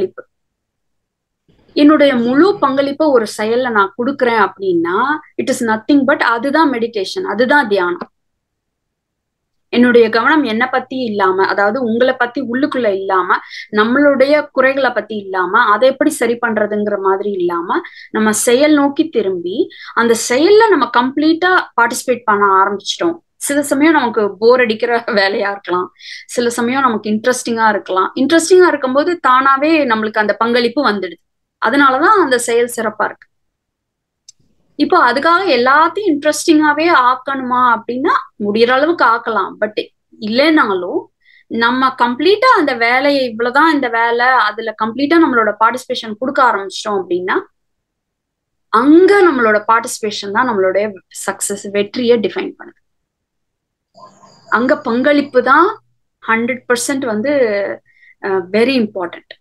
பங்களிப்பை ஒரு செயல்ல நான் கொடுக்குறேன் அப்படின்னா இட் இஸ் நத்திங் பட் அதுதான் மெடிடேஷன், அதுதான் தியானம். என்னுடைய கவனம் என்னை பத்தி இல்லாம, அதாவது உங்களை பத்தி உள்ளுக்குள்ள இல்லாம, நம்மளுடைய குறைகளை பத்தி இல்லாம, அதை எப்படி சரி பண்றதுங்கிற மாதிரி இல்லாம நம்ம செயல் நோக்கி திரும்பி அந்த செயல்ல நம்ம கம்ப்ளீட்டா பார்ட்டிசிபேட் பண்ண ஆரம்பிச்சிட்டோம். சில சமயம் நமக்கு போர் அடிக்கிற வேலையா இருக்கலாம், சில சமயம் நமக்கு இன்ட்ரெஸ்டிங்கா இருக்கலாம். இன்ட்ரெஸ்டிங்கா இருக்கும்போது தானாவே நம்மளுக்கு அந்த பங்களிப்பு வந்துடுது, அதனாலதான் அந்த செயல் சிறப்பா இருக்கு. இப்போ அதுக்காக எல்லாத்தையும் இன்ட்ரெஸ்டிங்காவே ஆக்கணுமா அப்படின்னா முடியற அளவுக்கு ஆக்கலாம். பட் இல்லைனாலும் நம்ம கம்ப்ளீட்டா அந்த வேலையை இவ்வளவுதான் இந்த வேலை, அதுல கம்ப்ளீட்டா நம்மளோட பார்ட்டிசிபேஷன் கொடுக்க ஆரம்பிச்சிட்டோம் அப்படின்னா அங்க நம்மளோட பார்ட்டிசிபேஷன் தான் நம்மளுடைய சக்சஸ், வெற்றியை டிஃபைன் பண்ணுது. அங்க பங்களிப்பு தான் 100% வந்து வெரி இம்பார்ட்டன்ட்.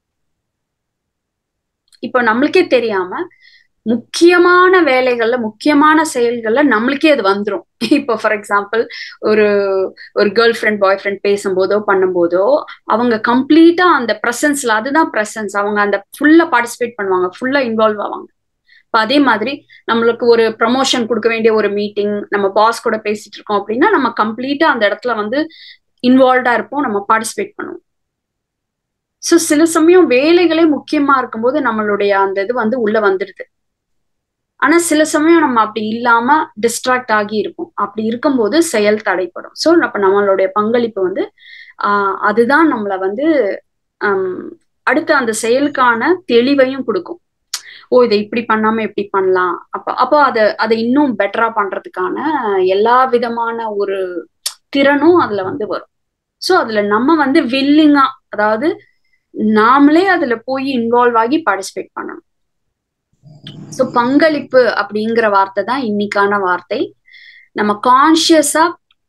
இப்போ நம்மளுக்கே தெரியாம முக்கியமான வேலைகள்ல முக்கியமான செயல்கள்ல நம்மளுக்கே அது வந்துடும். இப்போ ஃபார் எக்ஸாம்பிள் ஒரு கேர்ள் ஃப்ரெண்ட் பாய் ஃப்ரெண்ட் பேசும்போதோ பண்ணும்போதோ அவங்க கம்ப்ளீட்டா அந்த ப்ரெசன்ஸ்ல, அதுதான் ப்ரெசன்ஸ், அவங்க அந்த ஃபுல்லா பார்ட்டிசிபேட் பண்ணுவாங்க, ஃபுல்லா இன்வால்வ் ஆவாங்க. இப்போ அதே மாதிரி நம்மளுக்கு ஒரு ப்ரமோஷன் கொடுக்க வேண்டிய ஒரு மீட்டிங், நம்ம பாஸ் கூட பேசிட்டு இருக்கோம் அப்படின்னா நம்ம கம்ப்ளீட்டா அந்த இடத்துல வந்து இன்வால்வ்டா இருப்போம், நம்ம பார்ட்டிசிபேட் பண்ணுவோம். ஸோ சில சமயம் வேலைகளே முக்கியமா இருக்கும்போது நம்மளுடைய அந்த இது வந்து உள்ள வந்துடுது. ஆனா சில சமயம் நம்ம அப்படி இல்லாம டிஸ்ட்ராக்ட் ஆகி இருக்கும். அப்படி இருக்கும்போது செயல் தடைப்படும். ஸோ அப்ப நம்மளுடைய பங்களிப்பு வந்து அதுதான் நம்மளை வந்து அடுத்த அந்த செயலுக்கான தெளிவையும் கொடுக்கும். இதை இப்படி பண்ணாம எப்படி பண்ணலாம், அப்போ அதை இன்னும் பெட்டரா பண்றதுக்கான எல்லா விதமான ஒரு திறனும் அதுல வந்து வரும். ஸோ அதுல நம்ம வந்து வில்லிங்கா, அதாவது நாமளே அதுல போய் இன்வால்வ் ஆகி பார்ட்டிசிபேட் பண்ணணும். ஸோ பங்களிப்பு அப்படிங்கிற வார்த்தை தான் இன்னைக்கான வார்த்தை. நம்ம கான்சியஸா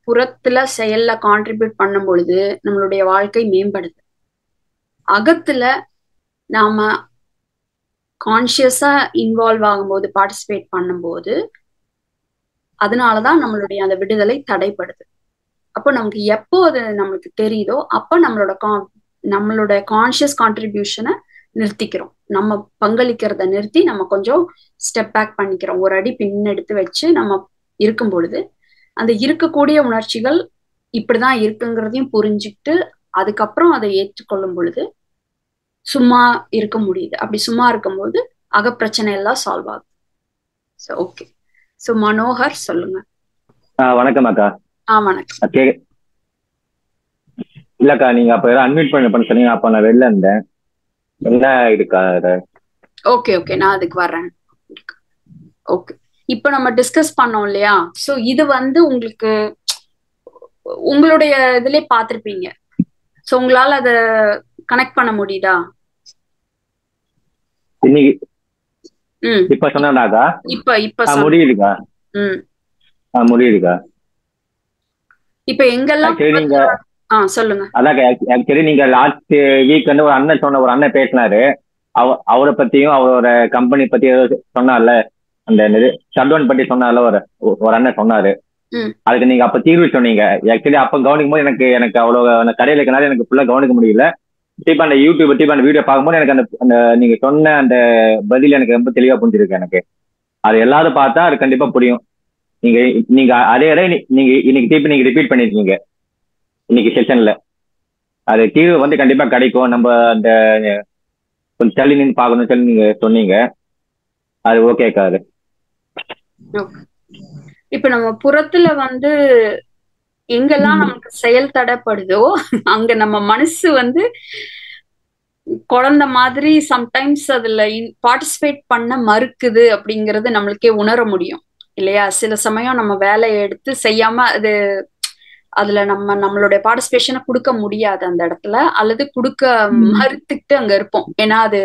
புறத்துல செயல்ல கான்ட்ரிபியூட் பண்ணும் பொழுது நம்மளுடைய வாழ்க்கை மேம்படுது. அகத்துல நாம கான்சியஸா இன்வால்வ் ஆகும்போது, பார்ட்டிசிபேட் பண்ணும்போது, அதனாலதான் நம்மளுடைய அந்த விடுதலை தடைப்படுது. அப்போ நமக்கு எப்போ அது நம்மளுக்கு தெரியுதோ அப்ப நம்மளோட கான்சியஸ் கான்ட்ரிபியூஷனை நிறுத்திக்கிறோம். நம்ம பங்களிக்கிறத நிறுத்தி நம்ம கொஞ்சம் ஸ்டெப் பேக் பண்ணிக்கிறோம். ஒரு அடி பின்னெடுத்து வச்சு நம்ம இருக்கும் பொழுது அந்த இருக்கக்கூடிய உணர்ச்சிகள் இப்படிதான் இருக்குங்கிறதையும் புரிஞ்சுக்கிட்டு அதுக்கப்புறம் அதை ஏற்றுக்கொள்ளும் பொழுது சும்மா இருக்க முடியுது. அப்படி சும்மா இருக்கும்போது அகப்பிரச்சனை எல்லாம் சால்வ் ஆகுது. ஓகே. சோ மனோகர் சொல்லுங்க. வணக்கம் அக்கா. வணக்கம். இல்லக்கா, நீங்க அப்ப அன்மியூட் பண்ண சொன்னீங்க, அப்ப நான் வெளில இருந்தேன். என்ன இருக்கா? ஓகே ஓகே, நான் அதுக்கு வர்றேன். ஓகே, இப்ப நம்ம டிஸ்கஸ் பண்ணோம் இல்லையா? சோ இது உங்களுக்கு உங்களுடைய இதுலயே பாத்திருப்பீங்க. சோ உங்களால அத கனெக்ட் பண்ண முடியுதா? இப்ப சொன்னாக்கா இப்ப முடியுதுக்கா. முடியுதுக்கா. இப்ப எங்கெல்லாம் சொல்லுங்க. அதாக்கா, ஆக்சுவலி நீங்க லாஸ்ட் வீக் வந்து ஒரு அண்ணன் பேசினாரு. அவரை பத்தியும் அவரோட கம்பெனி பத்தி சொன்னார்ல, அந்த ஷட்டவுன் பத்தி சொன்னார்ல, ஒரு அண்ணன் சொன்னாரு. அதுக்கு நீங்க அப்ப தீர்வு சொன்னீங்க. ஆக்சுவலி அப்ப கவனிக்கும் போது எனக்கு அவ்வளவு கடையில இருக்கனால எனக்கு ஃபுல்லா கவனிக்க முடியல. இப்ப அந்த யூடியூப் அந்த வீடியோ பார்க்கும்போது எனக்கு அந்த நீங்க சொன்ன அந்த பதில் எனக்கு ரொம்ப தெளிவா புரிஞ்சிருக்கு. எனக்கு அது எல்லாரும் பார்த்தா அது கண்டிப்பா புரியும். நீங்க அதே நீங்க இன்னைக்கு திருப்பி நீங்க ரிப்பீட் பண்ணிருக்கீங்க இன்னைக்கு செஷன்ல. அது தீர்வு வந்து கண்டிப்பா கிடைக்கும். நம்ம அந்த கொஞ்சம் தள்ளி நின்று பார்க்கணும்னு சொல்லி நீங்க சொன்னீங்க. அது ஓகேக்கா. அது இப்ப நம்ம புறத்துல வந்து எங்கெல்லாம் நமக்கு செயல் தடைப்படுதோ அங்க நம்ம மனசு வந்து குழந்தை மாதிரி சம்டைம்ஸ் அதுல பார்ட்டிசிபேட் பண்ண மறுக்குது அப்படிங்கறது நம்மளுக்கே உணர முடியும் இல்லையா? சில சமயம் நம்ம வேலையை எடுத்து செய்யாம அதுல நம்மளுடைய பார்ட்டிசிபேஷனை கொடுக்க முடியாது அந்த இடத்துல, அல்லது கொடுக்க மறுத்துக்கிட்டு அங்க இருப்போம். ஏன்னா அது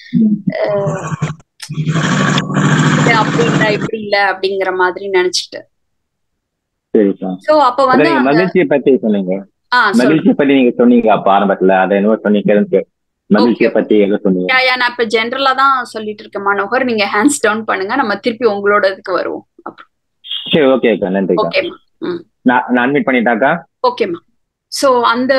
அப்படி இல்ல இப்படி இல்ல அப்படிங்கிற மாதிரி நினைச்சிட்டு. சோ அப்ப வந்து மகிழ்ச்சியை பத்தி சொன்னீங்க. மகிழ்ச்சியை பத்தி நீங்க சொன்னீங்க அப்ப ஆரம்பத்துல. அதை என்ன சொன்னீங்க? மகிழ்ச்சியை பத்தி எதை சொன்னீங்க? நான் இப்ப ஜென்ரலா தான் சொல்லிட்டு இருக்கேன் மனோகர். நீங்க ஹேண்ட்ஸ் டவுன் பண்ணுங்க, நம்ம திருப்பி உங்களோட இதுக்கு வருவோம். சரி, ஓகேக்கா. நன்றி. ஓகேமா. நான் அட்மிட் பண்ணிட்டாக்கா. ஓகேமா. சோ அந்த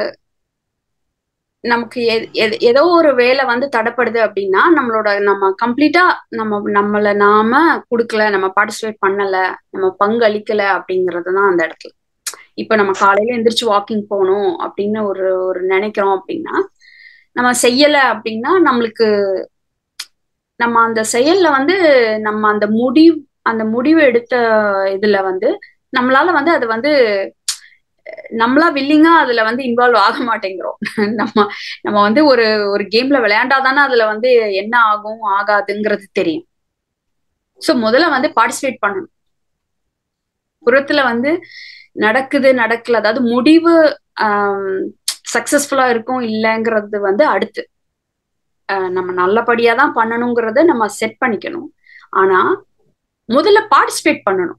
நமக்கு ஏதோ ஒரு வேலை வந்து தடைப்படுது அப்படின்னா நம்ம கம்ப்ளீட்டா நம்மள நாம கொடுக்கல, நம்ம பார்ட்டிசிபேட் பண்ணல, நம்ம பங்களிக்கல அப்படிங்கறதுதான் அந்த இடத்துல. இப்ப நம்ம காலையில எந்திரிச்சு வாக்கிங் போகணும் அப்படின்னு ஒரு நினைக்கிறோம் அப்படின்னா நம்ம செய்யல அப்படின்னா நம்மளுக்கு நம்ம அந்த செயல்ல வந்து நம்ம அந்த முடிவு எடுத்த இதுல வந்து நம்மளால வந்து அது வந்து நம்மளா வில்லிங்கா அதுல வந்து இன்வால்வ் ஆக மாட்டேங்கிறோம். நம்ம வந்து ஒரு கேம்ல விளையாண்டாதானே அதுல வந்து என்ன ஆகும் ஆகாதுங்கிறது தெரியும். சோ முதல்ல வந்து பார்ட்டிசிபேட் பண்ணணும். புறத்துல வந்து நடக்குது நடக்கல, அதாவது முடிவு சக்சஸ்ஃபுல்லா இருக்கும் இல்லைங்கிறது வந்து அடுத்து. நம்ம நல்லபடியா தான் பண்ணணுங்கிறத நம்ம செட் பண்ணிக்கணும். ஆனா முதல்ல பார்ட்டிசிபேட் பண்ணணும்,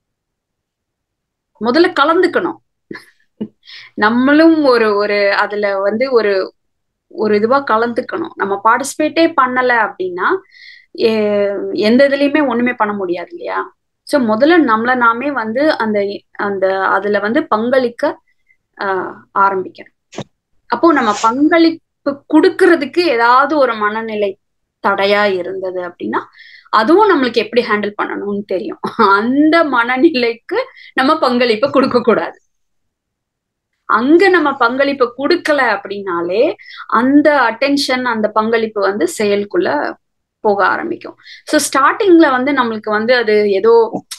முதல்ல கலந்துக்கணும். நம்மளும் ஒரு அதுல வந்து ஒரு இதுவா கலந்துக்கணும். நம்ம பார்ட்டிசிபேட்டே பண்ணல அப்படின்னா எந்த இதுலயுமே ஒண்ணுமே பண்ண முடியாது இல்லையா? சோ முதல்ல நம்மள நாமே வந்து அந்த அதுல வந்து பங்களிக்க ஆரம்பிக்கணும். அப்போ நம்ம பங்களிப்பு கொடுக்கறதுக்கு ஏதாவது ஒரு மனநிலை தடையா இருந்தது அப்படின்னா அதுவும் நம்மளுக்கு எப்படி ஹேண்டில் பண்ணணும்னு தெரியும். அந்த மனநிலைக்கு நம்ம பங்களிப்பை கொடுக்க கூடாது. அங்க நம்ம பங்களிப்பை கொடுக்கல அப்படின்னாலே அந்த அட்டென்ஷன், அந்த பங்களிப்பு வந்து செயலுக்குள்ள போக ஆரம்பிக்கும். சோ ஸ்டார்டிங்ல வந்து நம்மளுக்கு வந்து அது ஏதோ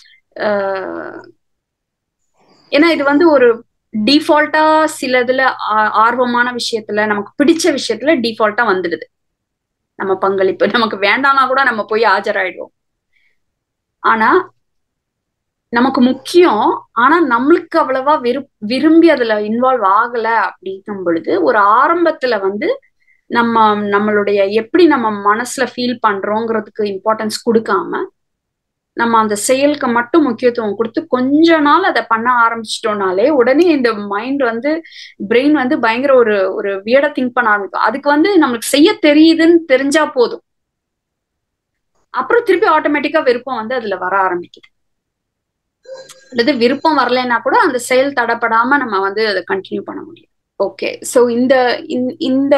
ஏன்னா இது வந்து ஒரு டிஃபால்ட்டா சிலதுல ஆர்வமான விஷயத்துல நமக்கு பிடிச்ச விஷயத்துல டிஃபால்ட்டா வந்துடுது நம்ம பங்களிப்பு. நமக்கு வேண்டாம்னா கூட நம்ம போய் ஆஜராயிடுவோம். ஆனா நமக்கு முக்கியம், ஆனா நம்மளுக்கு அவ்வளவா விரும்பி அதுல இன்வால்வ் ஆகல அப்படிங்கும் பொழுது ஒரு ஆரம்பத்துல வந்து நம்மளுடைய எப்படி நம்ம மனசுல ஃபீல் பண்றோங்கிறதுக்கு இம்பார்ட்டன்ஸ் கொடுக்காம நம்ம அந்த செயலுக்கு மட்டும் முக்கியத்துவம் கொடுத்து கொஞ்ச நாள் அதை பண்ண ஆரம்பிச்சிட்டோம்னாலே உடனே இந்த மைண்ட் வந்து பிரெயின் வந்து பயங்கர ஒரு ஒரு வியர்டா திங்க் பண்ண ஆரம்பிக்கும். அதுக்கு வந்து நம்மளுக்கு செய்ய தெரியுதுன்னு தெரிஞ்சா போதும், அப்புறம் திருப்பி ஆட்டோமேட்டிக்கா விருப்பம் வந்து அதுல வர ஆரம்பிக்குது. அல்லது விருப்பம் வரலைன்னா கூட அந்த செயல் தடைப்படாம நம்ம வந்து அதை கண்டினியூ பண்ண முடியும். ஓகே, ஸோ இந்த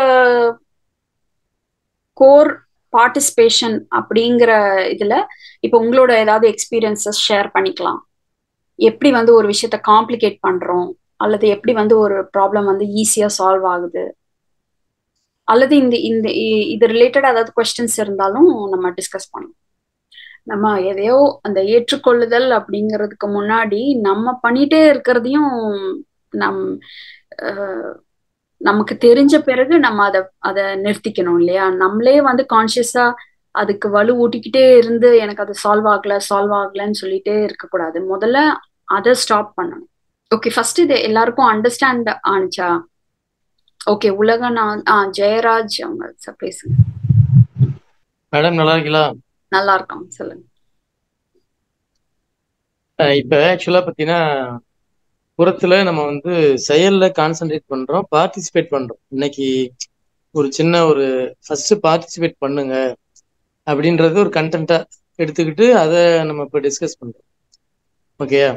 கோர் பார்ட்டிசிபேஷன் அப்படிங்கிற இதுல இப்போ உங்களோட ஏதாவது எக்ஸ்பீரியன்சஸ் ஷேர் பண்ணிக்கலாம். எப்படி வந்து ஒரு விஷயத்த காம்ப்ளிகேட் பண்றோம், அல்லது எப்படி வந்து ஒரு ப்ராப்ளம் வந்து ஈஸியா சால்வ் ஆகுது, அல்லது இந்த இந்த இது ரிலேட்டட் ஏதாவது கொஸ்டின்ஸ் இருந்தாலும் நம்ம டிஸ்கஸ் பண்ணலாம். நம்ம எதையோ அந்த ஏற்றுக்கொள்ளுதல் அப்படிங்கிறதுக்கு முன்னாடி நம்ம பண்ணிட்டே இருக்கிறதையும் நம் நமக்கு தெரிஞ்ச பிறகு நம்ம அதை நிறுத்திக்கணும் இல்லையா? நம்மளே வந்து கான்சியஸா அதுக்கு வலு ஊட்டிக்கிட்டே இருந்து எனக்கு அது சால்வ் ஆகலன்னு சொல்லிட்டே இருக்கக்கூடாது. முதல்ல அதை ஸ்டாப் பண்ணணும். ஓகே, ஃபர்ஸ்ட் இது எல்லாருக்கும் அண்டர்ஸ்டாண்ட் ஆனிச்சா? ஓகே, ஜெயராஜ் அவங்க பேசுங்க. மேடம் நல்லா இருக்கீங்களா? நல்லா இருக்கோம், சொல்லுங்க. இப்ப ஆக்சுவலா பாத்தீங்கன்னா புறத்துல நம்ம வந்து செயல்ல கான்சென்ட்ரேட் பண்றோம், பார்ட்டிசிபேட் பண்றோம். இன்னைக்கு ஒரு சின்ன ஒரு ஃபர்ஸ்ட் பார்ட்டிசிபேட் பண்ணுங்க அப்படின்றது ஒரு கண்டென்ட்டா எடுத்துக்கிட்டு அதை நம்ம இப்ப டிஸ்கஸ் பண்றோம். ஓகேயா?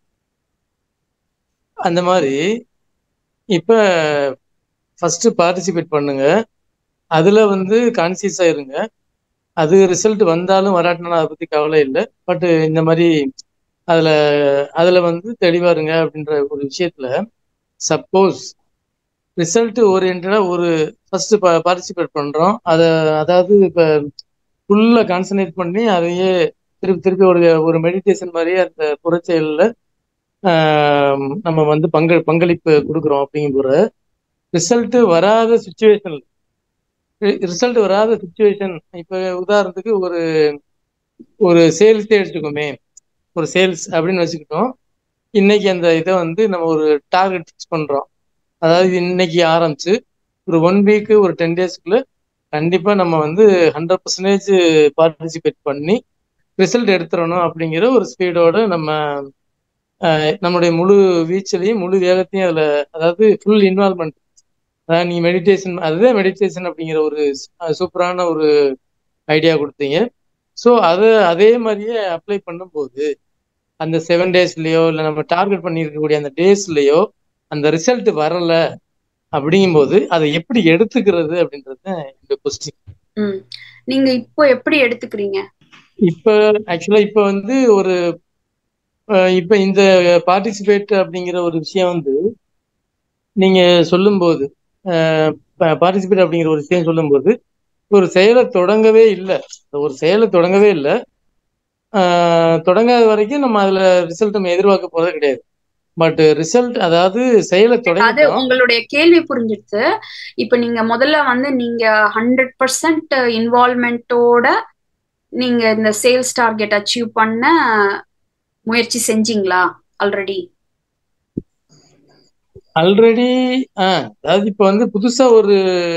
அந்த மாதிரி இப்ப ஃபர்ஸ்ட் பார்ட்டிசிபேட் பண்ணுங்க, அதுல வந்து கான்சியஸா இருங்க. அது ரிசல்ட் வந்தாலும் வராட்டினாலும் அதை பத்தி கவலை இல்லை. பட் இந்த மாதிரி அதுல வந்து தெளிவா இருங்க அப்படின்ற ஒரு விஷயத்துல சப்போஸ் ரிசல்ட் ஓரியன்டா ஒரு ஃபர்ஸ்ட் பார்ட்டிசிபேட் பண்றோம், அதாவது இப்ப ஃபுல்லா கான்சன்ட்ரேட் பண்ணி அதையே திருப்பி திருப்பி ஒரு மெடிடேஷன் மாதிரியே அந்த புறச்செயல்ல நம்ம வந்து பங்களிப்பு கொடுக்குறோம். அப்படிங்கிற ரிசல்ட் வராத சுச்சுவேஷன் இப்ப உதாரணத்துக்கு ஒரு சேல்ஸே எடுத்துக்கோமே. ஒரு சேல்ஸ் அப்படின்னு வச்சுக்கிட்டோம். இன்னைக்கு அந்த இதை வந்து நம்ம ஒரு டார்கெட் ஃபிக்ஸ் பண்றோம். அதாவது இன்னைக்கு ஆரம்பிச்சு ஒரு 1 வீக் ஒரு 10 டேஸ்க்குள்ள கண்டிப்பா நம்ம வந்து 100% பார்ட்டிசிபேட் பண்ணி ரிசல்ட் எடுத்துடணும் அப்படிங்கிற ஒரு ஸ்பீடோட நம்மளுடைய முழு வீச்சிலையும் முழு வேகத்தையும் அதுல, அதாவது ஃபுல் இன்வால்மெண்ட். அதாவது நீங்க மெடிடேஷன், அதுதான் மெடிடேஷன் அப்படிங்கிற ஒரு சூப்பரான ஒரு ஐடியா கொடுத்தீங்க. ஸோ அதே மாதிரியே அப்ளை பண்ணும்போது அந்த 7 டேஸ்லயோ இல்லை நம்ம டார்கெட் பண்ணியிருக்கக்கூடிய அந்த டேஸ்லயோ அந்த ரிசல்ட் வரல அப்படிங்கும்போது அதை எப்படி எடுத்துக்கிறது அப்படின்றது இந்த கொஸ்டின். நீங்க இப்போ எப்படி எடுத்துக்கிறீங்க? இப்ப ஆக்சுவலா இப்ப வந்து இப்ப இந்த பார்ட்டிசிபேட் அப்படிங்கிற ஒரு விஷயம் வந்து நீங்க சொல்லும்போது பார்ட்டிசிபேட் அப்படிங்கிற ஒரு விஷயம் சொல்லும்போது ஒரு செயலை தொடங்கவே இல்லை, தொடங்காத வரைக்கும் நம்ம அதுல ரிசல்ட் நம்ம எதிர்பார்க்க போறது கிடையாது. பட் ரிசல்ட், அதாவது செயலை தொடங்க, உங்களுடைய கேள்வி புரிஞ்சிடுச்சு. இப்ப நீங்க முதல்ல வந்து நீங்க 100% இன்வால்மெண்டோட நீங்க இந்த சேல்ஸ் டார்கெட் அச்சீவ் பண்ண முயற்சி செஞ்சீங்களா ஆல்ரெடி? அதாவது இப்ப வந்து புதுசா ஒரு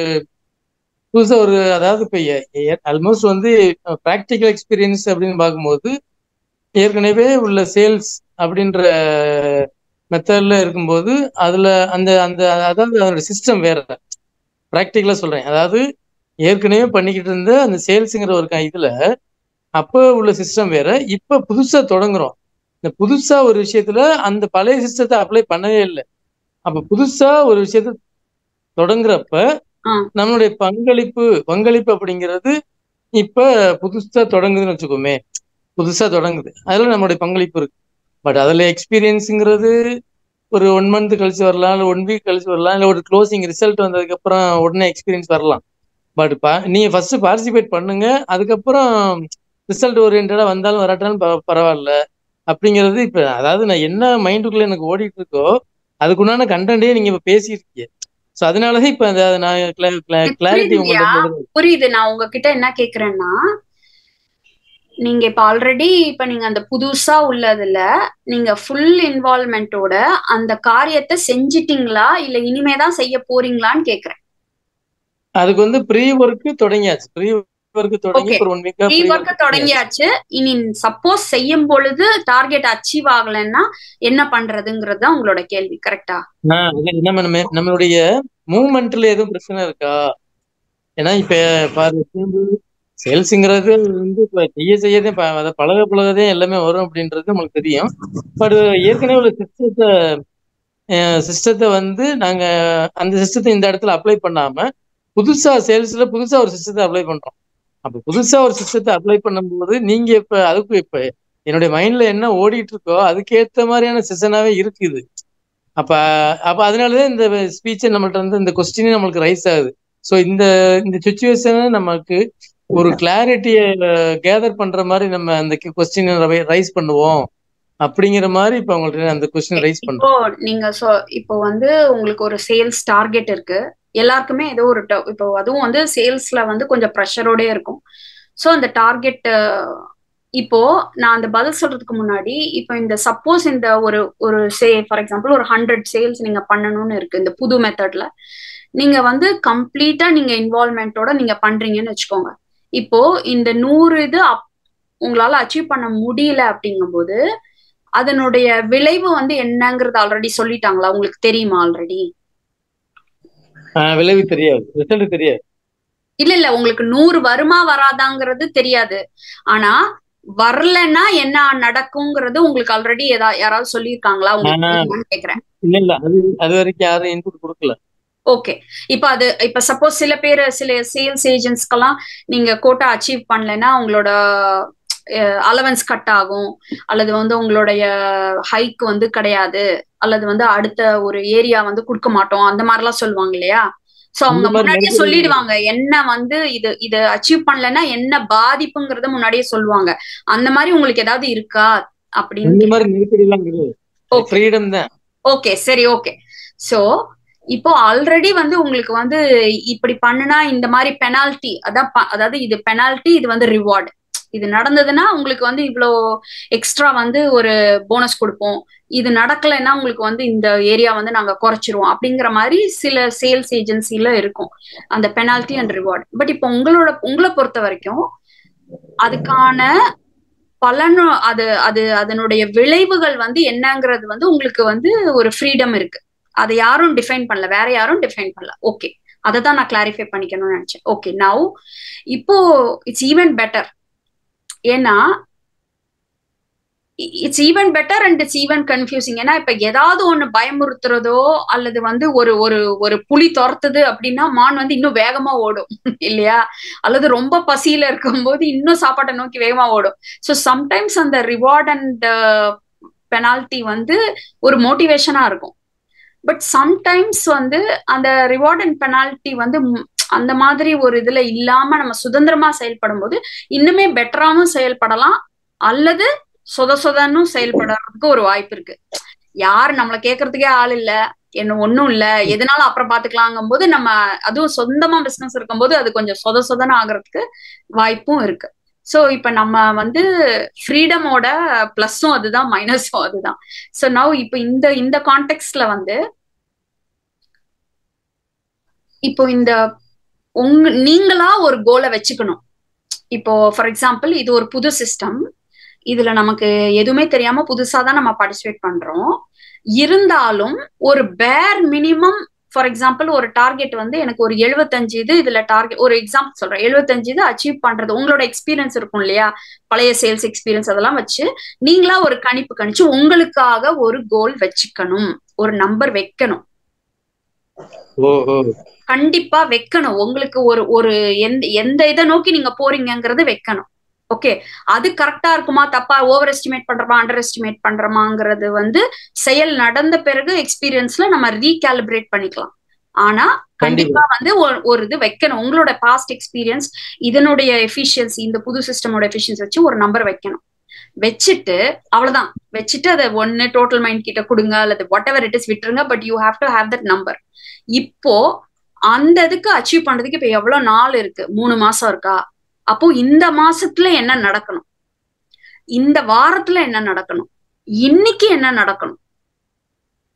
அதாவது இப்ப ஆல்மோஸ்ட் வந்து ப்ராக்டிக்கல் எக்ஸ்பீரியன்ஸ் அப்படின்னு பார்க்கும்போது ஏற்கனவே உள்ள சேல்ஸ் அப்படின்ற மெத்தட்ல இருக்கும்போது அதுல அதாவது அதோட சிஸ்டம் வேற. ப்ராக்டிக்கலா சொல்றேன், அதாவது ஏற்கனவே பண்ணிக்கிட்டு இருந்த அந்த சேல்ஸுங்கிற ஒரு இதுல அப்ப உள்ள சிஸ்டம் வேற. இப்ப புதுசா தொடங்குறோம். இந்த புதுசா ஒரு விஷயத்துல அந்த பழைய சிஸ்டத்தை அப்ளை பண்ணவே இல்லை. அப்ப புதுசா ஒரு விஷயத்த தொடங்குறப்ப நம்மளுடைய பங்களிப்பு அப்படிங்கிறது இப்ப புதுசா தொடங்குதுன்னு வச்சுக்கோமே. புதுசா தொடங்குது, அதுல நம்மளுடைய பங்களிப்பு இருக்கு. பட் அதுல எக்ஸ்பீரியன்ஸுங்கிறது ஒரு 1 மந்த் கழிச்சு வரலாம், இல்லை 1 வீக் கழிச்சு வரலாம், இல்லை ஒரு க்ளோசிங் ரிசல்ட் வந்ததுக்கு அப்புறம் உடனே எக்ஸ்பீரியன்ஸ் வரலாம். பட் நீங்க ஃபர்ஸ்ட் பார்ட்டிசிபேட் பண்ணுங்க, அதுக்கப்புறம் ரிசல்ட் ஓரியன்டா வந்தாலும் வராட்டாலும் பரவாயில்ல அப்படிங்கிறது. இப்ப அதாவது நான் என்ன மைண்டுக்குள்ள எனக்கு ஓடிட்டு இருக்கோ அதுக்குண்டான கண்டென்ட்டே நீங்க இப்ப பேசியிருக்கீங்க. சோ அதனாலதான் இப்ப நான் கிளாரிட்டி உங்களுக்கு புரியுது. நான் உங்ககிட்ட என்ன கேக்குறேன்னா, நீங்க இப்ப ஆல்ரெடி இப்ப நீங்க அந்த புதுசா உள்ளதுல நீங்க ஃபுல் இன்வால்மெண்டோட அந்த காரியத்தை செஞ்சிட்டீங்களா, இல்ல இனிமேதான் செய்ய போறீங்களான்னு கேக்குறேன். அதுக்கு வந்து ப்ரீ ஒர்க் தொடங்கியாச்சு. ப்ரீ ஒர்க் தொடங்கி ஒரு 1 வீக்கா ப்ரீ ஒர்க் தொடங்கியாச்சு. இனி சப்போஸ் செய்யும் பொழுது டார்கெட் அச்சீவ் ஆகலைன்னா என்ன பண்றதுங்கிறது தான் உங்களோட கேள்வி, கரெக்டா? நம்மளுடைய மூவ்மெண்ட்ல எதுவும் பிரச்சனை இருக்கா? ஏன்னா இப்ப சேல்ஸுங்கிறது வந்து இப்ப செய்யதே அதை பழகதே எல்லாமே வரும் அப்படின்றது உங்களுக்கு தெரியும். பட் ஏற்கனவே உள்ள சிஸ்டத்தை வந்து நாங்க அந்த சிஸ்டத்தை இந்த இடத்துல அப்ளை பண்ணாம புதுசா சேல்ஸ்ல புதுசா ஒரு சிஸ்டத்தை அப்ளை பண்றோம். அப்ப புதுசா ஒரு சிஸ்டத்தை அப்ளை பண்ணும்போது நீங்க இப்ப என்னுடைய மைண்ட்ல என்ன ஓடிட்டு இருக்கோ அதுக்கேற்ற மாதிரியான செஷனாவே இருக்குது. அப்ப அதனாலதான் இந்த ஸ்பீச் நம்மள்ட்ட வந்து இந்த கொஸ்டினே நம்மளுக்கு ரைஸ் ஆகுது. ஸோ இந்த சுச்சுவேஷனை நமக்கு ஒரு கிளாரிட்டியை கேதர் பண்ற மாதிரி நம்ம அந்த கொஸ்டினை ரைஸ் பண்ணுவோம் அப்படிங்கிற மாதிரி இப்ப உங்களுக்கு அந்த கொஸ்டின் ரைஸ் இப்போ நீங்க இப்போ வந்து உங்களுக்கு ஒரு சேல்ஸ் டார்கெட் இருக்கு, எல்லாருக்குமே ஏதோ ஒரு இப்போ அதுவும் வந்து சேல்ஸ்ல வந்து கொஞ்சம் ப்ரெஷரோட இருக்கும். ஸோ அந்த டார்கெட் இப்போ நான் அந்த பதில் சொல்றதுக்கு முன்னாடி இப்போ இந்த சப்போஸ் இந்த ஒரு ஃபார் எக்ஸாம்பிள் ஒரு 100 சேல்ஸ் நீங்க பண்ணணும்னு இருக்கு இந்த புது மெத்தட்ல. நீங்க வந்து கம்ப்ளீட்டா நீங்க இன்வால்வ்மெண்டோட நீங்க பண்றீங்கன்னு வச்சுக்கோங்க. இப்போ இந்த 100 இது உங்களால அச்சீவ் பண்ண முடியல அப்படிங்கும்போது அதனுடைய விளைவு வந்து என்னங்கிறது ஆல்ரெடி சொல்லிட்டாங்களா? உங்களுக்கு தெரியுமா ஆல்ரெடி? விளைவு தெரியாது, ரிசல்ட் தெரியாது. இல்ல உங்களுக்கு 100 வருமா வராதாங்கிறது தெரியாது. ஆனா வரலன்னா என்ன நடக்குங்கிறது உங்களுக்கு ஆல்ரெடி யாராவது சொல்லியிருக்காங்களா உங்களுக்கு கேக்குறேன். இல்ல அது வரைக்கும் யாரும் இன்புட் கொடுக்கல. ஓகே, இப்ப சப்போஸ் சில சேல்ஸ் ஏஜென்ட்ஸ்க்கெல்லாம் நீங்க கோட்டா அச்சீவ் பண்ணலன்னா உங்களோட அலவன்ஸ் கட் ஆகும், அல்லது வந்து உங்களுடைய ஹைக் வந்து கிடையாது, அல்லது வந்து அடுத்த ஒரு ஏரியா வந்து கொடுக்க மாட்டோம், அந்த மாதிரிலாம் சொல்லுவாங்க இல்லையா? சோ அவங்க முன்னாடியே சொல்லிடுவாங்க என்ன வந்து இது அச்சீவ் பண்ணலன்னா என்ன பாதிப்புங்கிறத முன்னாடியே சொல்லுவாங்க. அந்த மாதிரி உங்களுக்கு ஏதாவது இருக்கா அப்படின்னு? ஓகே சரி, ஓகே. சோ இப்போ ஆல்ரெடி வந்து உங்களுக்கு வந்து இப்படி பண்ணுனா இந்த மாதிரி பெனால்டி, அதாவது இது பெனால்டி, இது வந்து ரிவார்டு. இது நடந்ததுன்னா உங்களுக்கு வந்து இவ்வளோ எக்ஸ்ட்ரா வந்து ஒரு போனஸ் கொடுப்போம், இது நடக்கலைன்னா உங்களுக்கு வந்து இந்த ஏரியா வந்து நாங்க குறைச்சிருவோம் அப்படிங்கிற மாதிரி சில சேல்ஸ் ஏஜென்சில இருக்கும் அந்த பெனால்டி அண்ட் ரிவார்டு. பட் இப்போ உங்களை பொறுத்த வரைக்கும் அதுக்கான பலனும் அதனுடைய விளைவுகள் வந்து என்னங்கிறது வந்து உங்களுக்கு வந்து ஒரு ஃப்ரீடம் இருக்கு. அதை யாரும் டிஃபைன் பண்ணல, வேற யாரும் டிஃபைன் பண்ணல. ஓகே, அதை தான் நான் கிளாரிஃபை பண்ணிக்கணும்னு நினைச்சேன். ஓகே, நவ் இப்போ இட்ஸ் ஈவன் பெட்டர். ஏன்னா it's even better and it's even confusing. ஏன்னா இப்ப ஏதாவது ஒண்ணு பயமுறுத்துறதோ அல்லது வந்து ஒரு புலி துரத்துது அப்படின்னா மான் வந்து இன்னும் வேகமா ஓடும் இல்லையா? அல்லது ரொம்ப பசியில இருக்கும்போது இன்னும் சாப்பாட்டை நோக்கி வேகமா ஓடும். ஸோ சம்டைம்ஸ் அந்த ரிவார்ட் அண்ட் பெனால்டி வந்து ஒரு மோட்டிவேஷனா இருக்கும். பட் சம்டைம்ஸ் வந்து அந்த ரிவார்ட் அண்ட் பெனால்டி வந்து அந்த மாதிரி ஒரு இதுல இல்லாம நம்ம சுதந்திரமா செயல்படும் போது இன்னுமே பெட்டராவும் செயல்படலாம், அல்லது சொதன்னு செயல்படுறதுக்கு ஒரு வாய்ப்பு இருக்கு. யாரு நம்மளை கேட்கறதுக்கே ஆள் இல்ல, என்ன ஒண்ணும் இல்ல, எதனால அப்புறம் பாத்துக்கலாங்கும் போது நம்ம அதுவும் சொந்தமா பிசினஸ் இருக்கும்போது அது கொஞ்சம் சொதன்னு ஆகுறதுக்கு வாய்ப்பும் இருக்கு. சோ இப்ப நம்ம வந்து ஃப்ரீடமோட பிளஸும் அதுதான், மைனஸும் அதுதான். சோ நவ் இப்ப இந்த கான்டெக்ட்ல வந்து இப்போ நீங்களா ஒரு கோலை வச்சுக்கணும். இப்போ ஃபார் எக்ஸாம்பிள் இது ஒரு புது சிஸ்டம், இதுல நமக்கு எதுவுமே தெரியாம புதுசாதான் நம்ம பார்ட்டிசிபேட் பண்றோம். இருந்தாலும் ஒரு பேர் மினிமம், ஃபார் எக்ஸாம்பிள் ஒரு டார்கெட் வந்து எனக்கு ஒரு 75 இதுல டார்கெட், ஒரு எக்ஸாம்பிள் சொல்றேன், 75 அச்சீவ் பண்றது. உங்களோட எக்ஸ்பீரியன்ஸ் இருக்கும் இல்லையா, பழைய சேல்ஸ் எக்ஸ்பீரியன்ஸ், அதெல்லாம் வச்சு நீங்களா ஒரு கணிச்சு உங்களுக்காக ஒரு கோல் வச்சுக்கணும், ஒரு நம்பர் வைக்கணும். கண்டிப்பா வைக்கணும். உங்களுக்கு ஒரு எந்த இதை நோக்கி நீங்க போறீங்கிறது வைக்கணும். ஓகே, அது கரெக்டா இருக்குமா தப்பா, ஓவர் எஸ்டிமேட் பண்றோமா அண்டர் எஸ்டிமேட் பண்றோமாங்கிறது வந்து செயல் நடந்த பிறகு எக்ஸ்பீரியன்ஸ்ல நம்ம ரீகாலிபிரேட் பண்ணிக்கலாம். ஆனா கண்டிப்பா வந்து ஒரு இது வைக்கணும். உங்களோட பாஸ்ட் எக்ஸ்பீரியன்ஸ், இதனுடைய எஃபிஷியன்சி, இந்த புது சிஸ்டமோட எஃபிஷியன்சி வச்சு ஒரு நம்பர் வைக்கணும். வச்சுட்டு அவ்வளவுதான், வச்சுட்டு அதை ஒன்னு டோட்டல் மைண்ட் கிட்ட கொடுங்க அல்லது வாட் எவர் இட் இஸ் விட்டுருங்க. But you have to have that number. இப்போ அந்த இதுக்கு அச்சீவ் பண்றதுக்கு இப்ப எவ்வளவு நாள் இருக்கு? 3 மாசம் இருக்கா? அப்போ இந்த மாசத்துல என்ன நடக்கணும், இந்த வாரத்துல என்ன நடக்கணும், இன்னைக்கு என்ன நடக்கணும்,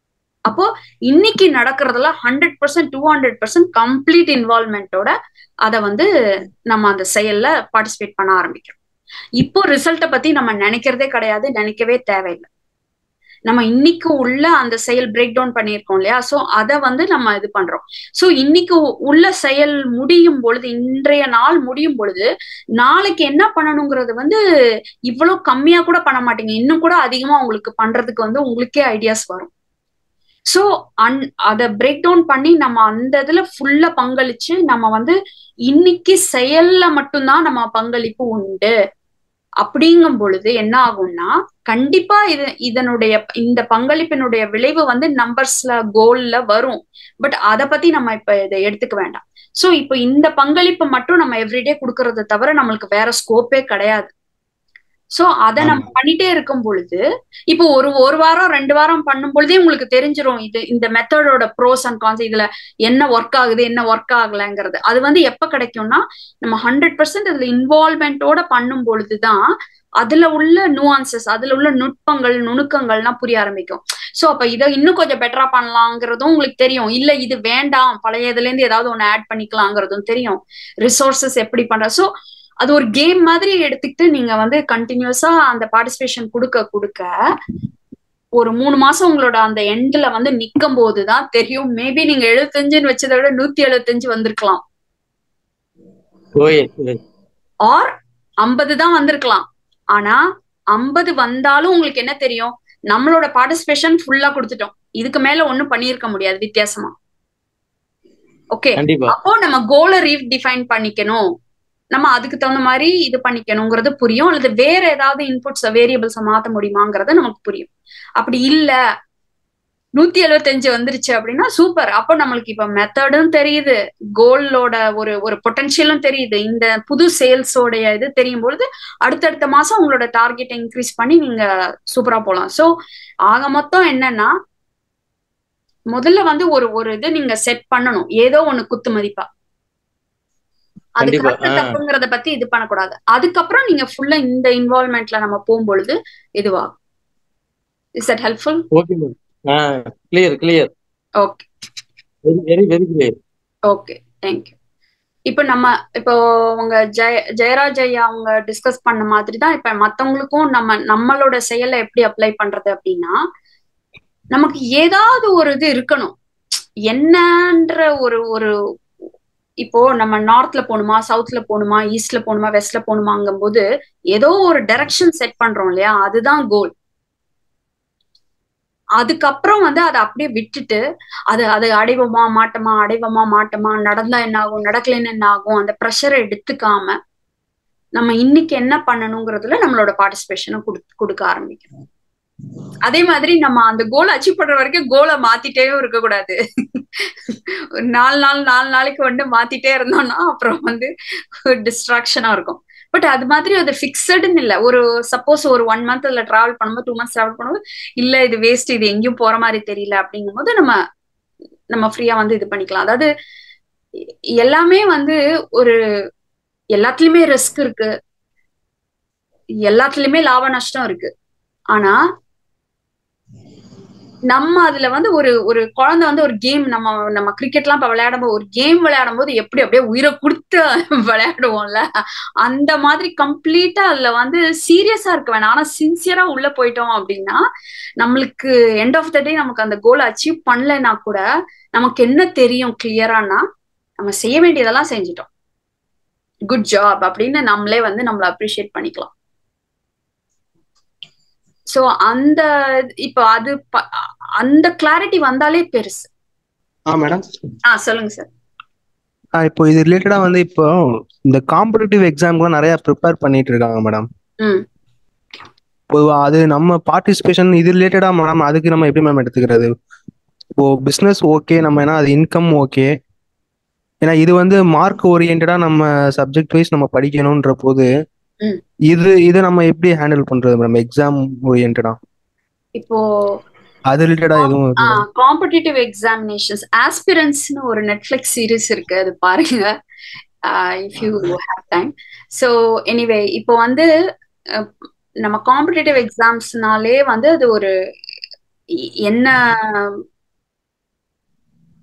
அப்போ இன்னைக்கு நடக்கிறதுல 100% 200% கம்ப்ளீட் இன்வால்வ்மெண்டோட அதை வந்து நம்ம அந்த செயல்ல பார்ட்டிசிபேட் பண்ண ஆரம்பிக்கிறோம். இப்போ ரிசல்ட்டை பத்தி நம்ம நினைக்கிறதே கிடையாது, நினைக்கவே தேவையில்லை. நம்ம இன்னைக்கு உள்ள அந்த செயல் பிரேக் டவுன் பண்ணியிருக்கோம் இல்லையா, சோ அதை வந்து நம்ம இது பண்றோம். சோ இன்னைக்கு உள்ள செயல் முடியும் பொழுது, இன்றைய நாள் முடியும் பொழுது நாளைக்கு என்ன பண்ணணுங்கிறது வந்து இவ்வளவு கம்மியா கூட பண்ண மாட்டீங்க, இன்னும் கூட அதிகமா உங்களுக்கு பண்றதுக்கு வந்து உங்களுக்கே ஐடியாஸ் வரும். சோ அதை பிரேக் டவுன் பண்ணி நம்ம அந்த இதுல ஃபுல்லா பங்களிச்சு நம்ம வந்து இன்னைக்கு செயல்ல மட்டும்தான் நம்ம பங்களிப்பு உண்டு அப்படிங்கும் பொழுது என்ன ஆகும்னா, கண்டிப்பா இதனுடைய இந்த பங்களிப்பினுடைய விளைவு வந்து நம்பர்ஸ்ல கோல்ல வரும். பட் அதை பத்தி நம்ம இப்ப இதை எடுத்துக்க வேண்டாம். சோ இப்போ இந்த பங்களிப்பு மட்டும் நம்ம எவ்ரிடே கொடுக்கறத தவிர நம்மளுக்கு வேற ஸ்கோப்பே கிடையாது. சோ அதை நம்ம பண்ணிட்டே இருக்கும் பொழுது இப்போ ஒரு வாரம் 2 வாரம் பண்ணும் பொழுதே உங்களுக்கு தெரிஞ்சிடும் இந்த மெத்தடோட ப்ரோஸ் அண்ட் கான்ஸ், இதுல என்ன ஒர்க் ஆகுது என்ன ஒர்க் ஆகலைங்கிறது. அது வந்து எப்ப கிடைக்கும்னா நம்ம 100% அதுல இன்வால்வ்மெண்டோட பண்ணும் பொழுதுதான் அதுல உள்ள நுவான்சஸ், அதுல உள்ள நுட்பங்கள் நுணுக்கங்கள்லாம் புரிய ஆரம்பிக்கும். சோ அப்ப இதை இன்னும் கொஞ்சம் பெட்டரா பண்ணலாங்கிறதும் உங்களுக்கு தெரியும். இல்ல இது வேண்டாம், பழைய இதுல இருந்து ஏதாவது ஒண்ணு ஆட் பண்ணிக்கலாங்கிறதும் தெரியும். ரிசோர்சஸ் எப்படி பண்ற, சோ அது ஒரு கேம் மாதிரி எடுத்துக்கிட்டு நீங்க வந்து கண்டினியூஸா அந்த பார்ட்டிசிபேஷன் கொடுக்க ஒரு 3 மாசம் உங்களோட அந்த எண்ட்ல வந்து நிக்கும் போதுதான் தெரியும். மேபி நீங்க 75 வச்சதை விட 175 வந்திருக்கலாம், ஆர் 50 தான் வந்திருக்கலாம். ஆனா 50 வந்தாலும் உங்களுக்கு என்ன தெரியும், நம்மளோட பார்ட்டிசிபேஷன் ஃபுல்லா கொடுத்துட்டோம், இதுக்கு மேல ஒண்ணும் பண்ணியிருக்க முடியாது வித்தியாசமா. ஓகே, அப்போ நம்ம கோலை ரீடிஃபைன் பண்ணிக்கணும், நம்ம அதுக்கு தகுந்த மாதிரி இது பண்ணிக்கணுங்கிறது புரியும். அல்லது வேற ஏதாவது இன்புட்ஸ் வேரியபிள்ஸை மாத்த முடியுமாங்கிறது நமக்கு புரியும். அப்படி இல்ல 175 வந்துருச்சு அப்படின்னா சூப்பர், அப்போ நம்மளுக்கு இப்ப மெத்தடும் தெரியுது, கோலோட ஒரு பொட்டன்ஷியலும் தெரியுது, இந்த புது சேல்ஸோடைய இது தெரியும் பொழுது அடுத்தடுத்த மாசம் உங்களோட டார்கெட்டை இன்க்ரீஸ் பண்ணி நீங்க சூப்பரா போலாம். சோ ஆக மொத்தம் என்னன்னா, முதல்ல வந்து ஒரு இது நீங்க செட் பண்ணணும், ஏதோ ஒண்ணு குத்து மதிப்பா. அது கரெக்ட் தப்புங்கிறத பத்தி இது பண்ணக்கூடாது. அதுக்கப்புறம் நீங்க ஃபுல்லா இந்த இன்வால்வ்மெண்ட்ல நம்ம போகும்பொழுது இதுவாகும். Is that helpful? Okay ma'am, clear. Okay, very clear. Okay, thank you. இப்போ உங்க ஜெயராஜ் ஐயா அவங்க டிஸ்கஸ் பண்ண மாதிரி தான் இப்ப மத்தவங்களுக்கும் நம்மளோட செயலை எப்படி அப்ளை பண்றது அப்படின்னா, நமக்கு ஏதாவது ஒரு இது இருக்கணும், என்னன்ற ஒரு இப்போ நம்ம நார்த்ல போகணுமா, சவுத்ல போகணுமா, ஈஸ்ட்ல போகணுமா, வெஸ்ட்ல போகணுமாங்கும் போது ஏதோ ஒரு டைரக்ஷன் செட் பண்றோம் இல்லையா, அதுதான் கோல். அதுக்கப்புறம் வந்து அதை அப்படியே விட்டுட்டு அது அடைவோமா மாட்டோமா, நடந்தா என்ன ஆகும், நடக்கலன்னு என்ன ஆகும், அந்த ப்ரெஷரை எடுத்துக்காம நம்ம இன்னைக்கு என்ன பண்ணணுங்கிறதுல நம்மளோட பார்ட்டிசிபேஷனை கொடுக்க ஆரம்பிக்கணும். அதே மாதிரி நம்ம அந்த கோலை அச்சீவ் பண்ற வரைக்கும் கோலை மாத்திட்டே இருக்கக்கூடாது. 4 நாளைக்கு வந்து மாத்திட்டே இருந்தோம்னா அப்புறம் வந்து டிஸ்ட்ராக்ஷனா இருக்கும். பட் அது மாதிரி அது பிக்சடுன்னு இல்லை. சப்போஸ் ஒரு 1 மந்த் அதுல டிராவல் பண்ணும்போது 2 மந்த்ஸ் டிராவல் பண்ணும்போது இல்ல இது வேஸ்ட், இது எங்கேயும் போற மாதிரி தெரியல அப்படிங்கும் போது நம்ம ஃப்ரீயா வந்து இது பண்ணிக்கலாம். அதாவது எல்லாமே வந்து எல்லாத்துலயுமே ரிஸ்க் இருக்கு, எல்லாத்துலயுமே லாப நஷ்டம் இருக்கு. ஆனா நம்ம அதுல வந்து ஒரு குழந்தை வந்து ஒரு கேம், நம்ம கிரிக்கெட் எல்லாம் இப்ப விளையாடும் போது ஒரு கேம் விளையாடும் போது எப்படி அப்படியே உயிரை கொடுத்து விளையாடுவோம்ல, அந்த மாதிரி கம்ப்ளீட்டா அதுல வந்து சீரியஸா இருக்க வேணாம். ஆனா சின்சியரா உள்ள போயிட்டோம் அப்படின்னா நம்மளுக்கு எண்ட் ஆஃப் த டே நமக்கு அந்த கோலை அச்சீவ் பண்ணலைன்னா கூட நமக்கு என்ன தெரியும் கிளியரானா, நம்ம செய்ய வேண்டியதெல்லாம் செஞ்சிட்டோம், குட் ஜாப் அப்படின்னு நம்மளே வந்து நம்மள அப்ரிஷியேட் பண்ணிக்கலாம். சோ இப்போ அந்த கிளாரிட்டி வந்தாலே பெருசு. மேடம் சொல்லுங்க சார். இப்போ இது ரிலேட்டடா வந்து இப்போ இந்த காம்படிட்டிவ் எக்ஸாம்க்கு நிறைய ப்ரிப்பேர் பண்ணிட்டு இருக்காங்க மேடம். பொதுவா அது நம்ம பார்ட்டிசிபேஷன் இது ரிலேட்டடா மேடம், அதுக்கு நம்ம எப்படி மேம் எடுத்துக்கிறது? இப்போ பிசினஸ் ஓகே, நம்ம ஏன்னா அது இன்கம் ஓகே, ஏன்னா இது வந்து மார்க் ஓரியன்டா நம்ம சப்ஜெக்ட் வைஸ் நம்ம படிக்கணும்ன்ற போது இதை நம்ம எப்படி ஹேண்டில் பண்றது மேடம் எக்ஸாம் ஓரியன்டா? இப்போ அது ரிலேட்டடா எதுவும் காம்படிட்டிவ் எக்ஸாமினேஷன்ஸ் ஆஸ்பிரன்ட்ஸ்னு ஒரு நெட்ஃபிளிக்ஸ் சீரிஸ் இருக்கு, அது பாருங்க if you have time. So anyway இப்போ வந்து நம்ம காம்படிட்டிவ் எக்ஸாம்ஸ்னாலே வந்து அது என்ன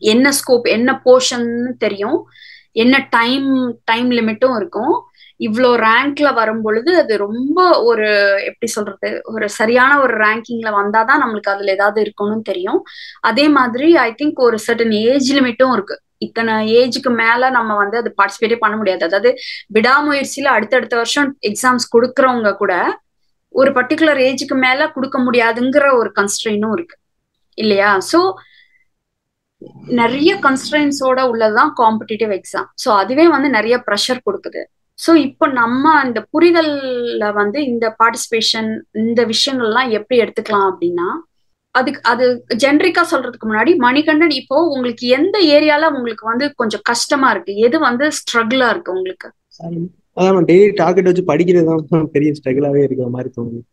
என்ன ஸ்கோப் என்ன போர்ஷன்னு தெரியும், என்ன டைம் லிமிட்டும் இருக்கும். இவ்வளோ ரேங்க்ல வரும் பொழுது அது ரொம்ப ஒரு எப்படி சொல்றது, ஒரு சரியான ஒரு ரேங்கிங்ல வந்தாதான் நம்மளுக்கு அதுல ஏதாவது இருக்கணும்னு தெரியும். அதே மாதிரி ஐ திங்க் ஒரு சர்டன் ஏஜ் லிமிட்டும் இருக்கு. இத்தனை ஏஜுக்கு மேல நம்ம வந்து அது பார்ட்டிசிபேட்டே பண்ண முடியாது. அதாவது விடாமுயற்சியில அடுத்தடுத்த வருஷம் எக்ஸாம்ஸ் கொடுக்கறவங்க கூட ஒரு பர்டிகுலர் ஏஜுக்கு மேல கொடுக்க முடியாதுங்கிற ஒரு கன்ஸ்ட்ரெயினும் இருக்கு இல்லையா? ஸோ நிறைய கன்ஸ்ட்ரெயின்ஸோட உள்ளதுதான் காம்படிட்டிவ் எக்ஸாம். ஸோ அதுவே வந்து நிறைய ப்ரெஷர் கொடுக்குது. ஸோ இப்போ நம்ம இந்த புரிதல்ல வந்து இந்த பார்ட்டிசிபேஷன் இந்த விஷயங்கள்லாம் எப்படி எடுத்துக்கலாம் அப்படின்னா, அது ஜென்ரிக்கா சொல்றதுக்கு முன்னாடி மணிகண்டன், இப்போ உங்களுக்கு எந்த ஏரியால உங்களுக்கு வந்து கொஞ்சம் கஷ்டமா இருக்கு, எது வந்து ஸ்ட்ரகிளா இருக்கு உங்களுக்கு? அதான் டெய்லி டார்கெட் வச்சு படிக்கிறது தான் பெரிய ஸ்ட்ரகிளாவே இருக்கிற மாதிரி தோணுது.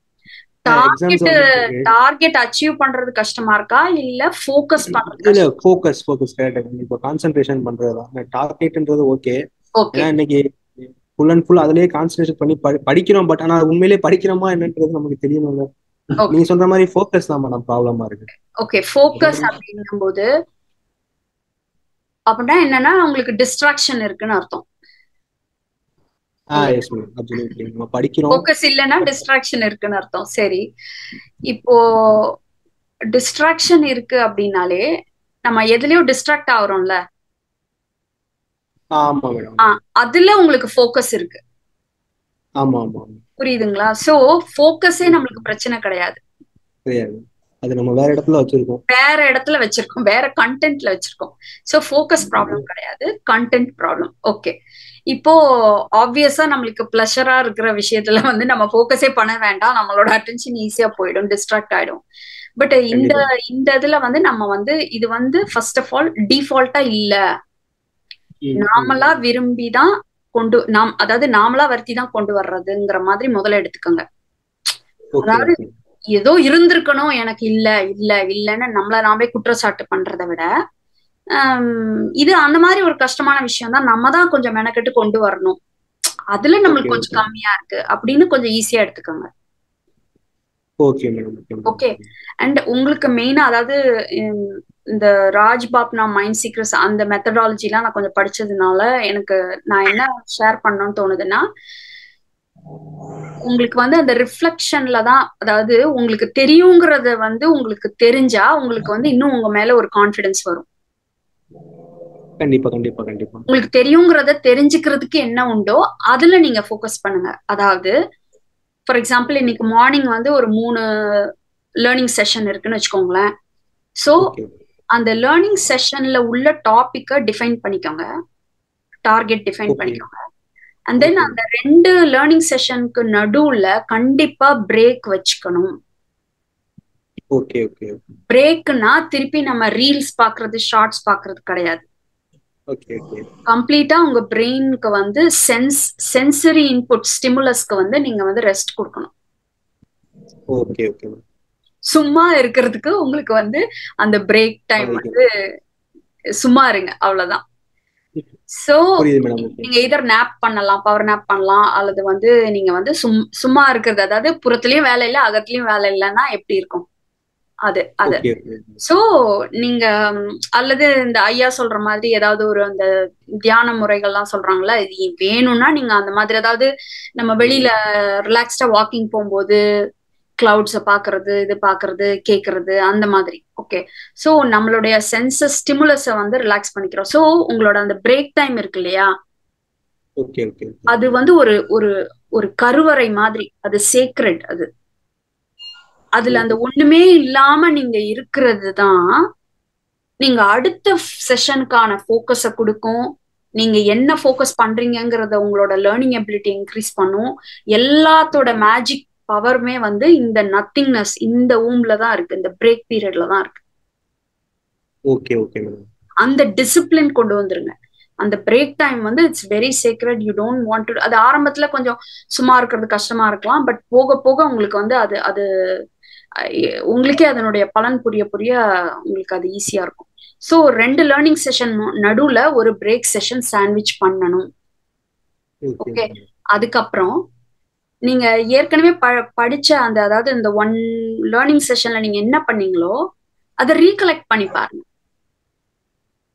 டார்கெட் அச்சீவ் பண்றது கஷ்டமா இருக்கா இல்ல ஃபோக்கஸ் பண்றது? இல்ல ஃபோக்கஸ் கரெக்ட். இப்போ கான்சென்ட்ரேஷன் பண்றதுதான். டார்கெட்ன்றது ஓகே, ஏன்னா இன்னைக்கு ஃபுல் அண்ட் ஃபுல் அதுலயே கான்சென்ட்ரேஷன் பண்ணி படிக்கிறோம். பட் ஆனா உண்மையிலேயே படிக்கிறோமா என்னன்றது நமக்கு தெரியணும்ல. நீங்க சொல்ற மாதிரி ஃபோக்கஸ் தான் மேடம் ப்ராப்ளமா இருக்கு. ஓகே, ஃபோக்கஸ் அப்படிங்கும்போது அப்படின்னா என்னன்னா உங்களுக்கு டிஸ்ட்ராக்ஷன் இருக்குன்னு அர்த்தம். Yes ma'am, absolutely. நம்ம படிக்கிறோம், ஃபோக்கஸ் இல்லைன்னா டிஸ்ட்ராக்ஷன் இருக்குன்னு அர்த்தம். சரி, இப்போ டிஸ்ட்ராக்ஷன் இருக்கு அப்படின்னாலே நம்ம எதுலயும் டிஸ்ட்ராக்ட் ஆகுறோம்ல. ஆமா மேடம். அதுல உங்களுக்கு ஃபோக்கஸ் இருக்கு. ஆமா ஆமா, புரியுதுங்களா? சோ ஃபோக்கஸே நம்மளுக்கு பிரச்சனை கிடையாது. அது நம்ம வேற இடத்துல வச்சிருக்கோம், வேற கண்டென்ட்ல வச்சிருக்கோம். சோ ஃபோக்கஸ் ப்ராப்ளம் கிடையாது, கண்டென்ட் ப்ராப்ளம். ஓகே, இப்போ ஆப்வியஸா நம்மளுக்கு பிளஷரா இருக்கிற விஷயத்துல வந்து நம்ம ஃபோக்கஸே பண்ண வேண்டாம், நம்மளோட அட்டென்ஷன் ஈஸியா போயிடும், டிஸ்ட்ராக்ட் ஆயிடும். பட் இந்த இதுல வந்து நம்ம வந்து இது வந்து ஃபர்ஸ்ட் ஆஃப் ஆல் டிஃபால்ட்டா இல்ல, நாமளா விரும்பிதான் அதாவது நாமளா வருத்தி தான் கொண்டு வர்றதுங்கிற மாதிரி முதல்ல எடுத்துக்கோங்க. அதாவது ஏதோ இருந்திருக்கணும் எனக்கு இல்லைன்னு நம்மள நாமே குற்றச்சாட்டு பண்றதை விட இது அந்த மாதிரி ஒரு கஷ்டமான விஷயம் தான், நம்ம தான் கொஞ்சம் மெனக்கெட்டு கொண்டு வரணும், அதுல நம்மளுக்கு கொஞ்சம் கம்மியா இருக்கு அப்படின்னு கொஞ்சம் ஈஸியா எடுத்துக்கோங்க. ஓகே, அண்ட் உங்களுக்கு மெயினா அதாவது இந்த ராஜ்பாப்னா மைண்ட் சீக்ரெட்ஸ் அந்த மெத்தடாலஜிலாம் நான் கொஞ்சம் படிச்சதுனால நான் என்ன ஷேர் பண்ணணும்னு தோணுதுன்னா, உங்களுக்கு வந்து அந்த ரிஃப்ளெக்ஷன்ல தான், அதாவது உங்களுக்கு தெரியுங்கிறத வந்து உங்களுக்கு தெரிஞ்சா உங்களுக்கு வந்து இன்னும் உங்க மேல ஒரு கான்ஃபிடன்ஸ் வரும். கண்டிப்பா. உங்களுக்கு தெரியுங்கிறத தெரிஞ்சுக்கிறதுக்கு என்ன உண்டோ அதுல நீங்க ஃபோக்கஸ் பண்ணுங்க. அதாவது ஃபார் எக்ஸாம்பிள் இன்னைக்கு மார்னிங் வந்து ஒரு 3 லேர்னிங் செஷன் இருக்குன்னு வச்சுக்கோங்களேன். சோ அந்த லேர்னிங் செஷன்ல உள்ள டாபிக்கை டிஃபைன் பண்ணிக்கோங்க, டார்கெட் டிஃபைன் பண்ணிக்கோங்க. அண்ட் தென் அந்த 2 லேர்னிங் செஷனுக்கு நடுவுல கண்டிப்பா பிரேக் வச்சுக்கணும். பிரேக்னா திருப்பி நம்ம ரீல்ஸ் பாக்குறது, ஷார்ட்ஸ் பாக்குறது கிடையாது. கம்ப்ளீட்டா உங்க பிரெயினுக்கு வந்து சென்சரி இன்புட் ஸ்டிமுலஸ்க்கு வந்து நீங்க வந்து ரெஸ்ட் கொடுக்கணும். சும்மா இருக்கிறதுக்கு உங்களுக்கு வந்து அந்த பிரேக் டைம் வந்து சும்மா இருங்க, அவ்வளவுதான். சோ நீங்க இதர் நேப் பண்ணலாம், பவர் நேப் பண்ணலாம், அல்லது வந்து நீங்க வந்து சும்மா இருக்கிறது, அதாவது புறத்துலயும் வேலை இல்லை அகத்துலயும் வேலை இல்லைன்னா எப்படி இருக்கும் அது. சோ நீங்க அல்லது இந்த ஐயா சொல்ற மாதிரி ஏதாவது ஒரு அந்த தியான முறைகள்லாம் சொல்றாங்களா, இது வேணும்னா நீங்க அந்த மாதிரி அதாவது நம்ம வெளியில ரிலாக்ஸ்டா வாக்கிங் போகும்போது கிளவுட்ஸை பாக்குறது, இது பாக்குறது, கேட்கறது, அந்த மாதிரி. ஓகே, சோ நம்மளுடைய சென்சஸ் ஸ்டிமுலஸை வந்து ரிலாக்ஸ் பண்ணிக்கிறோம். சோ உங்களோட அந்த பிரேக் டைம் இருக்கு இல்லையா, அது வந்து ஒரு கருவறை மாதிரி, அது சேக்ரெட். அதுல அந்த ஒண்ணுமே இல்லாம நீங்க இருக்கிறது தான் நீங்க அடுத்த செஷனுக்கான ஃபோக்கஸை கொடுக்கும். நீங்க என்ன ஃபோக்கஸ் பண்றீங்கிறத உங்களோட லேர்னிங் எபிலிட்டி இன்க்ரீஸ் பண்ணும். எல்லாத்தோட மேஜிக் பவருமே வந்து இந்த நத்திங்னஸ், இந்த ஊம்ல தான் இருக்கு, இந்த பிரேக் பீரியட்ல தான் இருக்கு. அந்த டிசிப்ளின் கொண்டு வந்துருங்க. அந்த பிரேக் டைம் வந்து it's very secret. You don't want to, அது ஆரம்பத்துல கொஞ்சம் சும்மா இருக்கிறது கஷ்டமா இருக்கலாம், பட் போக போக உங்களுக்கு வந்து அது உங்களுக்கே அதனுடைய பலன் புரிய உங்களுக்கு அது ஈஸியா இருக்கும். ஸோ 2 லேர்னிங் செஷன் நடுவுல ஒரு பிரேக் செஷன் சாண்ட்விச் பண்ணணும். ஓகே, அதுக்கப்புறம் நீங்க ஏற்கனவே படிச்ச அந்த அதாவது இந்த 1 லேர்னிங் செஷன்ல நீங்க என்ன பண்ணீங்களோ அதை ரீகலெக்ட் பண்ணி பாருங்க.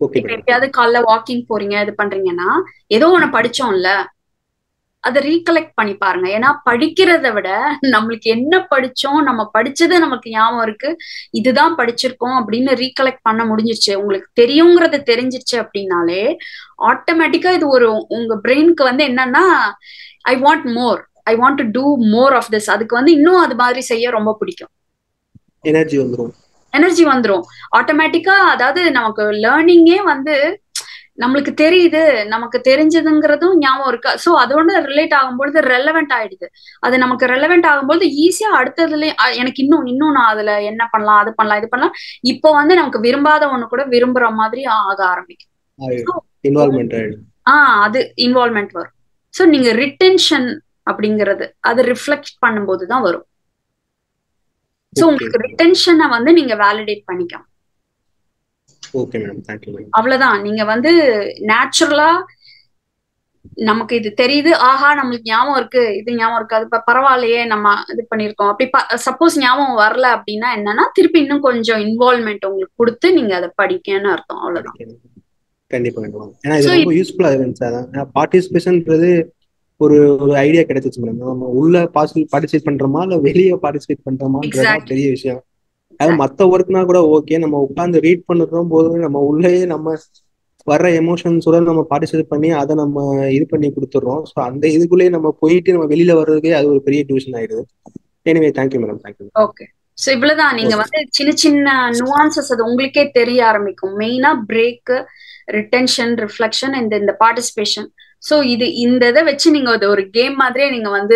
ஓகே இப்ப மேடம். எப்பயாவது காலைல வாக்கிங் போறீங்க இது பண்றீங்கன்னா ஏதோ ஒண்ணு படிச்சோம்ல அதை ரீகலெக்ட் பண்ணி பாருங்க. ஏன்னா படிக்கிறத விட நம்மளுக்கு என்ன படிச்சோம், நம்ம படிச்சது நமக்கு ஞாபகம் இருக்கு, இதுதான் படிச்சிருக்கோம் அப்படின்னு ரீகலெக்ட் பண்ண முடிஞ்சிருச்சு, உங்களுக்கு தெரியுங்கிறது தெரிஞ்சிருச்சு அப்படின்னாலே ஆட்டோமேட்டிக்கா இது ஒரு உங்க பிரெயினுக்கு வந்து என்னன்னா I want more, I want to do more of this. அதுக்கு வந்து இன்னும் அது மாதிரி செய்ய ரொம்ப பிடிக்கும். எனர்ஜி வந்துரும். எனர்ஜி வந்துரும் ஆட்டோமேட்டிக்கா. அதாவது நமக்கு லேர்னிங்கே வந்து நம்மளுக்கு தெரியுது, நமக்கு தெரிஞ்சதுங்கிறதும் ஞாபகம் இருக்கு. ஸோ அதோட ரிலேட் ஆகும்பொழுது ரெலவெண்ட் ஆயிடுது. அது நமக்கு ரெலவெண்ட் ஆகும்போது ஈஸியா அடுத்ததுல எனக்கு இன்னும் நான் அதுல என்ன பண்ணலாம், அது பண்ணலாம், இது பண்ணலாம். இப்போ வந்து நமக்கு விரும்பாத ஒண்ணு கூட விரும்புற மாதிரி ஆக ஆரம்பிக்கும். இன்வால்வ்மெண்ட் ஆயிடும். அது இன்வால்வ்மெண்ட் வரும். ஸோ நீங்க ரிட்டென்ஷன் அப்படிங்கிறது அது ரிஃப்ளெக்ட் பண்ணும்போது தான் வரும். ஸோ உங்களுக்கு ரிட்டென்ஷனை வந்து நீங்க வேலிடேட் பண்ணிக்கலாம். Okay madam, thank you madam. அவ்வளவுதான். நீங்க வந்து நேச்சுரலா நமக்கு இது தெரியுது, ஆஹா நம்மளுக்கு ஞாபகம் இருக்கு, இது ஞாபகம் இருக்கு, அது பரவாயில்லையே நம்ம இது பண்ணிருக்கோம். அப்படி சப்போஸ் ஞாபகம் வரல அப்படின்னா என்னன்னா திருப்பி இன்னும் கொஞ்சம் இன்வால்வ்மெண்ட் உங்களுக்கு கொடுத்து நீங்க அதை படிக்கன்னு அர்த்தம். அவ்வளவுதான். கண்டிப்பா கண்டிப்பா. ஏன்னா இது ரொம்ப யூஸ்ஃபுல்லா இருந்துச்சு. அதான் பார்ட்டிசிபேஷன்ன்றது ஒரு ஐடியா கிடைச்சிச்சு மேடம். நம்ம உள்ள பார்ட்டிசிபேட் பண்றோமா இல்ல வெளியே பார்ட்டிசிபேட் பண்றோமான்றது பெரிய விஷயம். அது மற்ற ஒர்க்னா கூட ஓகே, நம்ம உட்காந்து ரீட் பண்ணுறோம் போது நம்ம உள்ளே நம்ம வர்ற எமோஷன்ஸோட நம்ம பார்ட்டிசிபேட் பண்ணி அதை நம்ம இது பண்ணி கொடுத்துட்றோம். ஸோ அந்த இதுக்குள்ளேயே நம்ம போயிட்டு நம்ம வெளியில வர்றதுக்கே அது ஒரு பெரிய டியூஷன் ஆயிடுது. Anyway thank you madam, thank you. Okay, so இவ்வளவுதான். நீங்க வந்து சின்ன சின்ன நுவான்சஸ் அது உங்களுக்கே தெரிய ஆரம்பிக்கும். மெயினா பிரேக், ரிட்டென்ஷன், ரிஃப்ளெக்ஷன், இந்த பார்ட்டிசிபேஷன். ஸோ இந்த இதை வச்சு நீங்க ஒரு கேம் மாதிரியே நீங்க வந்து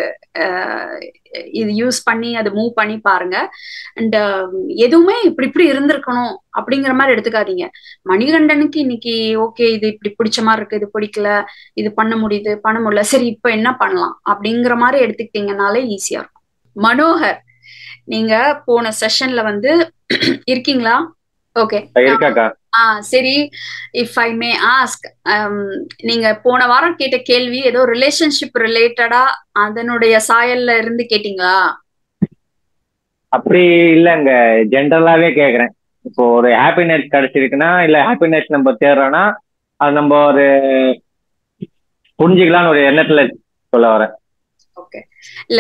இது யூஸ் பண்ணி அதை மூவ் பண்ணி பாருங்க. அண்ட் எதுவுமே இப்படி இருந்திருக்கணும் அப்படிங்கிற மாதிரி எடுத்துக்காதீங்க. மணிகண்டனுக்கு இன்னைக்கு ஓகே இது இப்படி பிடிச்ச மாதிரி இருக்கு, இது பிடிக்கல, இது பண்ண முடியல, சரி இப்ப என்ன பண்ணலாம் அப்படிங்கிற மாதிரி எடுத்துக்கிட்டீங்கனாலே ஈஸியா இருக்கும். மனோகர், நீங்க போன செஷன்ல வந்து இருக்கீங்களா? ஓகே, சரி. இஃப் ஐ மே ஆஸ்க், நீங்க போன வாரம் கேட்ட கேள்வி ஏதோ ரிலேஷன்ஷிப் ரிலேட்டடா அதனுடைய சாயல்ல இருந்து கேட்டீங்களா? அப்படி இல்லைங்க, ஜென்ரலாவே கேக்குறேன். இப்போ ஒரு ஹாப்பினஸ் கிடைச்சிருக்குன்னா இல்ல ஹாப்பினஸ் நம்ம தேடுறோம்னா அது நம்ம ஒரு புரிஞ்சுக்கலாம்னு ஒரு எண்ணத்துல சொல்ல வரேன். ஓகே, இல்ல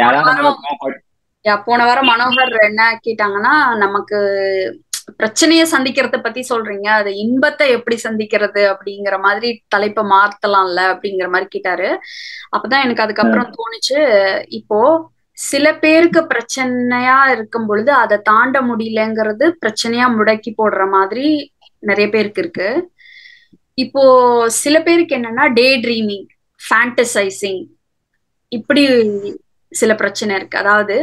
போன வாரம் மனோகர் என்ன கேட்டாங்கன்னா, நமக்கு பிரச்சனைய சந்திக்கிறத பத்தி சொல்றீங்க, அது இன்பத்தை எப்படி சந்திக்கிறது அப்படிங்கிற மாதிரி தலைப்பை மாத்தலாம்ல அப்படிங்கிற மாதிரி கேட்டாரு. அப்பதான் எனக்கு அதுக்கப்புறம் தோணுச்சு, இப்போ சில பேருக்கு பிரச்சனையா இருக்கும் பொழுது அதை தாண்ட முடியலங்கிறது பிரச்சனையா முடக்கி போடுற மாதிரி நிறைய பேருக்கு இருக்கு. இப்போ சில பேருக்கு என்னன்னா டே ட்ரீமிங், ஃபேண்டசைசிங், இப்படி சில பிரச்சனை இருக்கு. அதாவது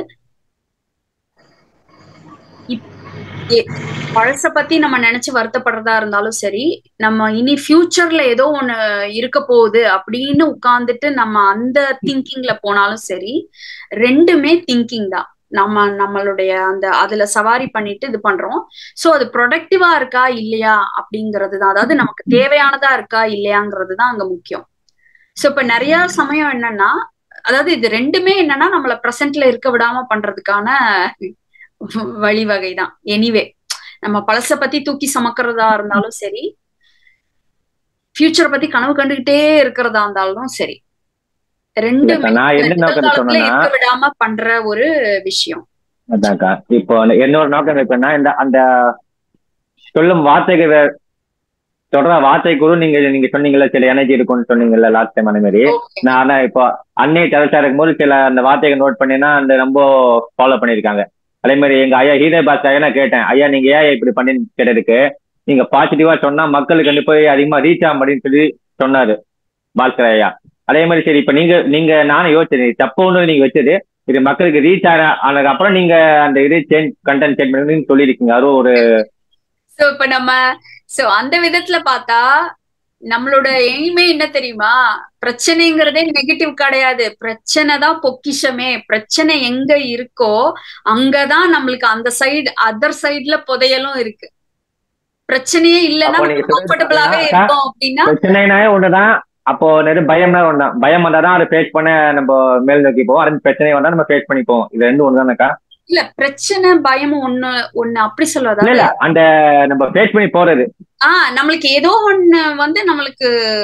பழச பத்தி நம்ம நினைச்சு வருத்தப்படுறதா இருந்தாலும் சரி, நம்ம இனி ஃபியூச்சர்ல ஏதோ ஒண்ணு இருக்க போகுது அப்படின்னு உட்கார்ந்துட்டு நம்ம அந்த திங்கிங்ல போனாலும் சரி, ரெண்டுமே திங்கிங் தான். நம்மளுடைய அதுல சவாரி பண்ணிட்டு இது பண்றோம். சோ அது ப்ரொடக்டிவா இருக்கா இல்லையா அப்படிங்கிறது தான், அதாவது நமக்கு தேவையானதா இருக்கா இல்லையாங்கிறது தான் அங்க முக்கியம். சோ இப்ப நிறைய சமயம் என்னன்னா, அதாவது இது ரெண்டுமே என்னன்னா நம்மள பிரசன்ட்ல இருக்க விடாம பண்றதுக்கான வழிவகைதான். எனிவே, நம்ம பழச பத்தி தூக்கி சமக்கிறதா இருந்தாலும் சரி, ஃபியூச்சரை பத்தி கனவு கண்டுகிட்டே இருக்கிறதா இருந்தாலும் சரி, ரெண்டுமே இருக்க விடாம பண்ற ஒரு விஷயம். அதாக்கா, இப்போ என்னோட நோக்கம் எப்படின்னா, அந்த சொல்லும் வார்த்தைகள் தொடர வார்த்தை கூட நீங்க சொன்னீங்கல்ல, சில எனர்ஜி இருக்கும்னு சொன்னீங்கல்ல லாஸ்ட் டைம். அந்த மாதிரி நான் இப்போ அன்னை தவிர்த்தா இருக்கும்போது சில அந்த வார்த்தைகள் நோட் பண்ணினா அந்த ரொம்ப ஃபாலோ பண்ணிருக்காங்க. அதே மாதிரி எங்க ஐயா ஹீதே பாஸ் ஐயா நான் கேட்டேன், ஐயா நீங்க ஏன் இப்படி பண்ணி கேட்டதுக்கு, நீங்க பாசிட்டிவா சொன்னா மக்களுக்கு கண்டிப்பா அதிகமா ரீச் ஆகும் அப்படின்னு சொல்லி சொன்னாரு பாஸ்கர் ஐயா. அதே மாதிரி சரி, இப்ப நீங்க நானும் யோசிச்சேன், தப்பு ஒன்று நீங்க வச்சது இது மக்களுக்கு ரீச் ஆனதுக்கு அப்புறம் நீங்க அந்த இது கண்டென்ட் சேஞ்ச் பண்ணி சொல்லியிருக்கீங்க. அது ஒரு இப்ப நம்ம அந்த விதத்துல பார்த்தா நம்மளோட எய்மே என்ன தெரியுமா, பிரச்சனைங்கிறதே நெகட்டிவ் கிடையாது, பிரச்சனை தான் பொக்கிஷமே. பிரச்சனை எங்க இருக்கோ அங்கதான் நம்மளுக்கு அந்த சைடு அதர் சைடுல புதையலும் இருக்கு. பிரச்சனையே இல்லைன்னா கம்ஃபர்டபுளாவே இருக்கும் அப்படின்னா பிரச்சனைனாவே ஒண்ணுதான். அப்போ நிறைய பயம்னா ஒண்ணுதான், பயம் வந்தாதான் அதை ஃபேஸ் பண்ண நம்ம மேல் நோக்கி போவோம், அது பிரச்சனை வந்தா நம்ம ஃபேஸ் பண்ணிப்போம். இது ரெண்டும் ஒண்ணுதானக்கா? இல்ல பிரச்சனை பயமும் ஒண்ணு அப்படி இல்ல சொல்லுவதா இல்ல அந்த நம்ம ஃபேஸ் பண்ணி போறது. நம்மளுக்கு ஏதோ ஒண்ணு வந்து நம்மளுக்கு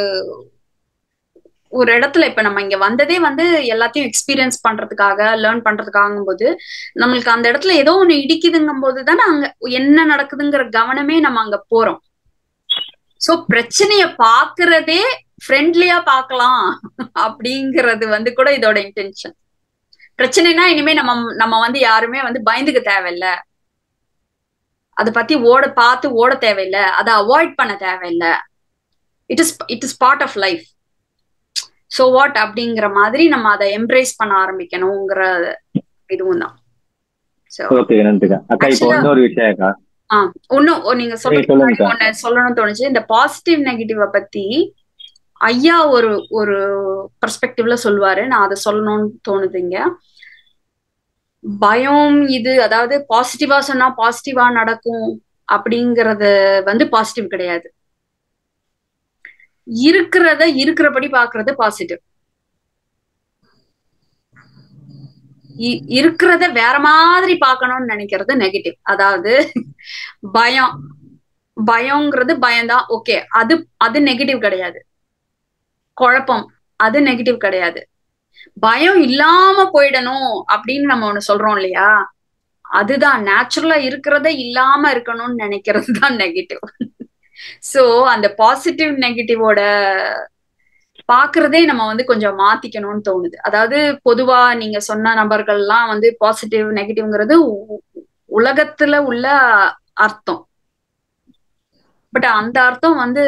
ஒரு இடத்துல இப்ப நம்ம இங்க வந்ததே வந்து எல்லாத்தையும் எக்ஸ்பீரியன்ஸ் பண்றதுக்காக லேர்ன் பண்றதுக்காகும் போது நம்மளுக்கு அந்த இடத்துல ஏதோ ஒண்ணு இடிக்குதுங்கும் போது தானே அங்க என்ன நடக்குதுங்கிற கவனமே நம்ம அங்க போறோம். சோ பிரச்சனைய பாக்குறதே ஃப்ரெண்ட்லியா பார்க்கலாம் அப்படிங்கிறது வந்து கூட இதோட இன்டென்ஷன். பிரச்சனைனா இனிமே நம்ம வந்து யாருமே வந்து பயந்துக்க தேவையில்ல, அதை பத்தி பார்த்து ஓட தேவையில்லை, அதை அவாய்ட் பண்ண தேவையில்லை. It is part of life. So what அப்படிங்கிற மாதிரி நம்ம அதை எம்ப்ரேஸ் பண்ண ஆரம்பிக்கணுங்கிற இதுவும் தான். ஓகே நன்றிக்கா. அக்கா இப்போ இன்னொரு விஷயம் அக்கா, ஒன்னும் நீங்க சொல்றது ஒன்னு சொல்லணும்னு தோணுச்சு. இந்த பாசிட்டிவ் நெகட்டிவ பத்தி ஐயா ஒரு பெர்ஸ்பெக்டிவ்ல சொல்லுவாரு, நான் அதை சொல்லணும்னு தோணுதுங்க. பயம் இது அதாவது பாசிட்டிவா சொன்னா பாசிட்டிவா நடக்கும் அப்படிங்கறது வந்து பாசிட்டிவ் கிடையாது. இருக்கிறபடி பாக்குறது பாசிட்டிவ், இருக்கிறத வேற மாதிரி பார்க்கணும்னு நினைக்கிறது நெகட்டிவ். அதாவது பயம்ங்கிறது பயம்தான், ஓகே, அது நெகட்டிவ் கிடையாது. குழப்பம் அது நெகட்டிவ் கிடையாது. பயம் இல்லாம போயிடணும் அப்படின்னு நம்ம ஒண்ணு சொல்றோம் இல்லையா, அதுதான் நேச்சுரலா இருக்கிறத இல்லாம இருக்கணும்னு நினைக்கிறது தான் நெகட்டிவ். சோ அந்த பாசிட்டிவ் நெகட்டிவோட பாக்குறதே நம்ம வந்து கொஞ்சம் மாத்திக்கணும்னு தோணுது. அதாவது பொதுவா நீங்க சொன்ன நபர்கள்லாம் வந்து பாசிட்டிவ் நெகட்டிவ்ங்கிறது உலகத்துல உள்ள அர்த்தம். பட் அந்த அர்த்தம் வந்து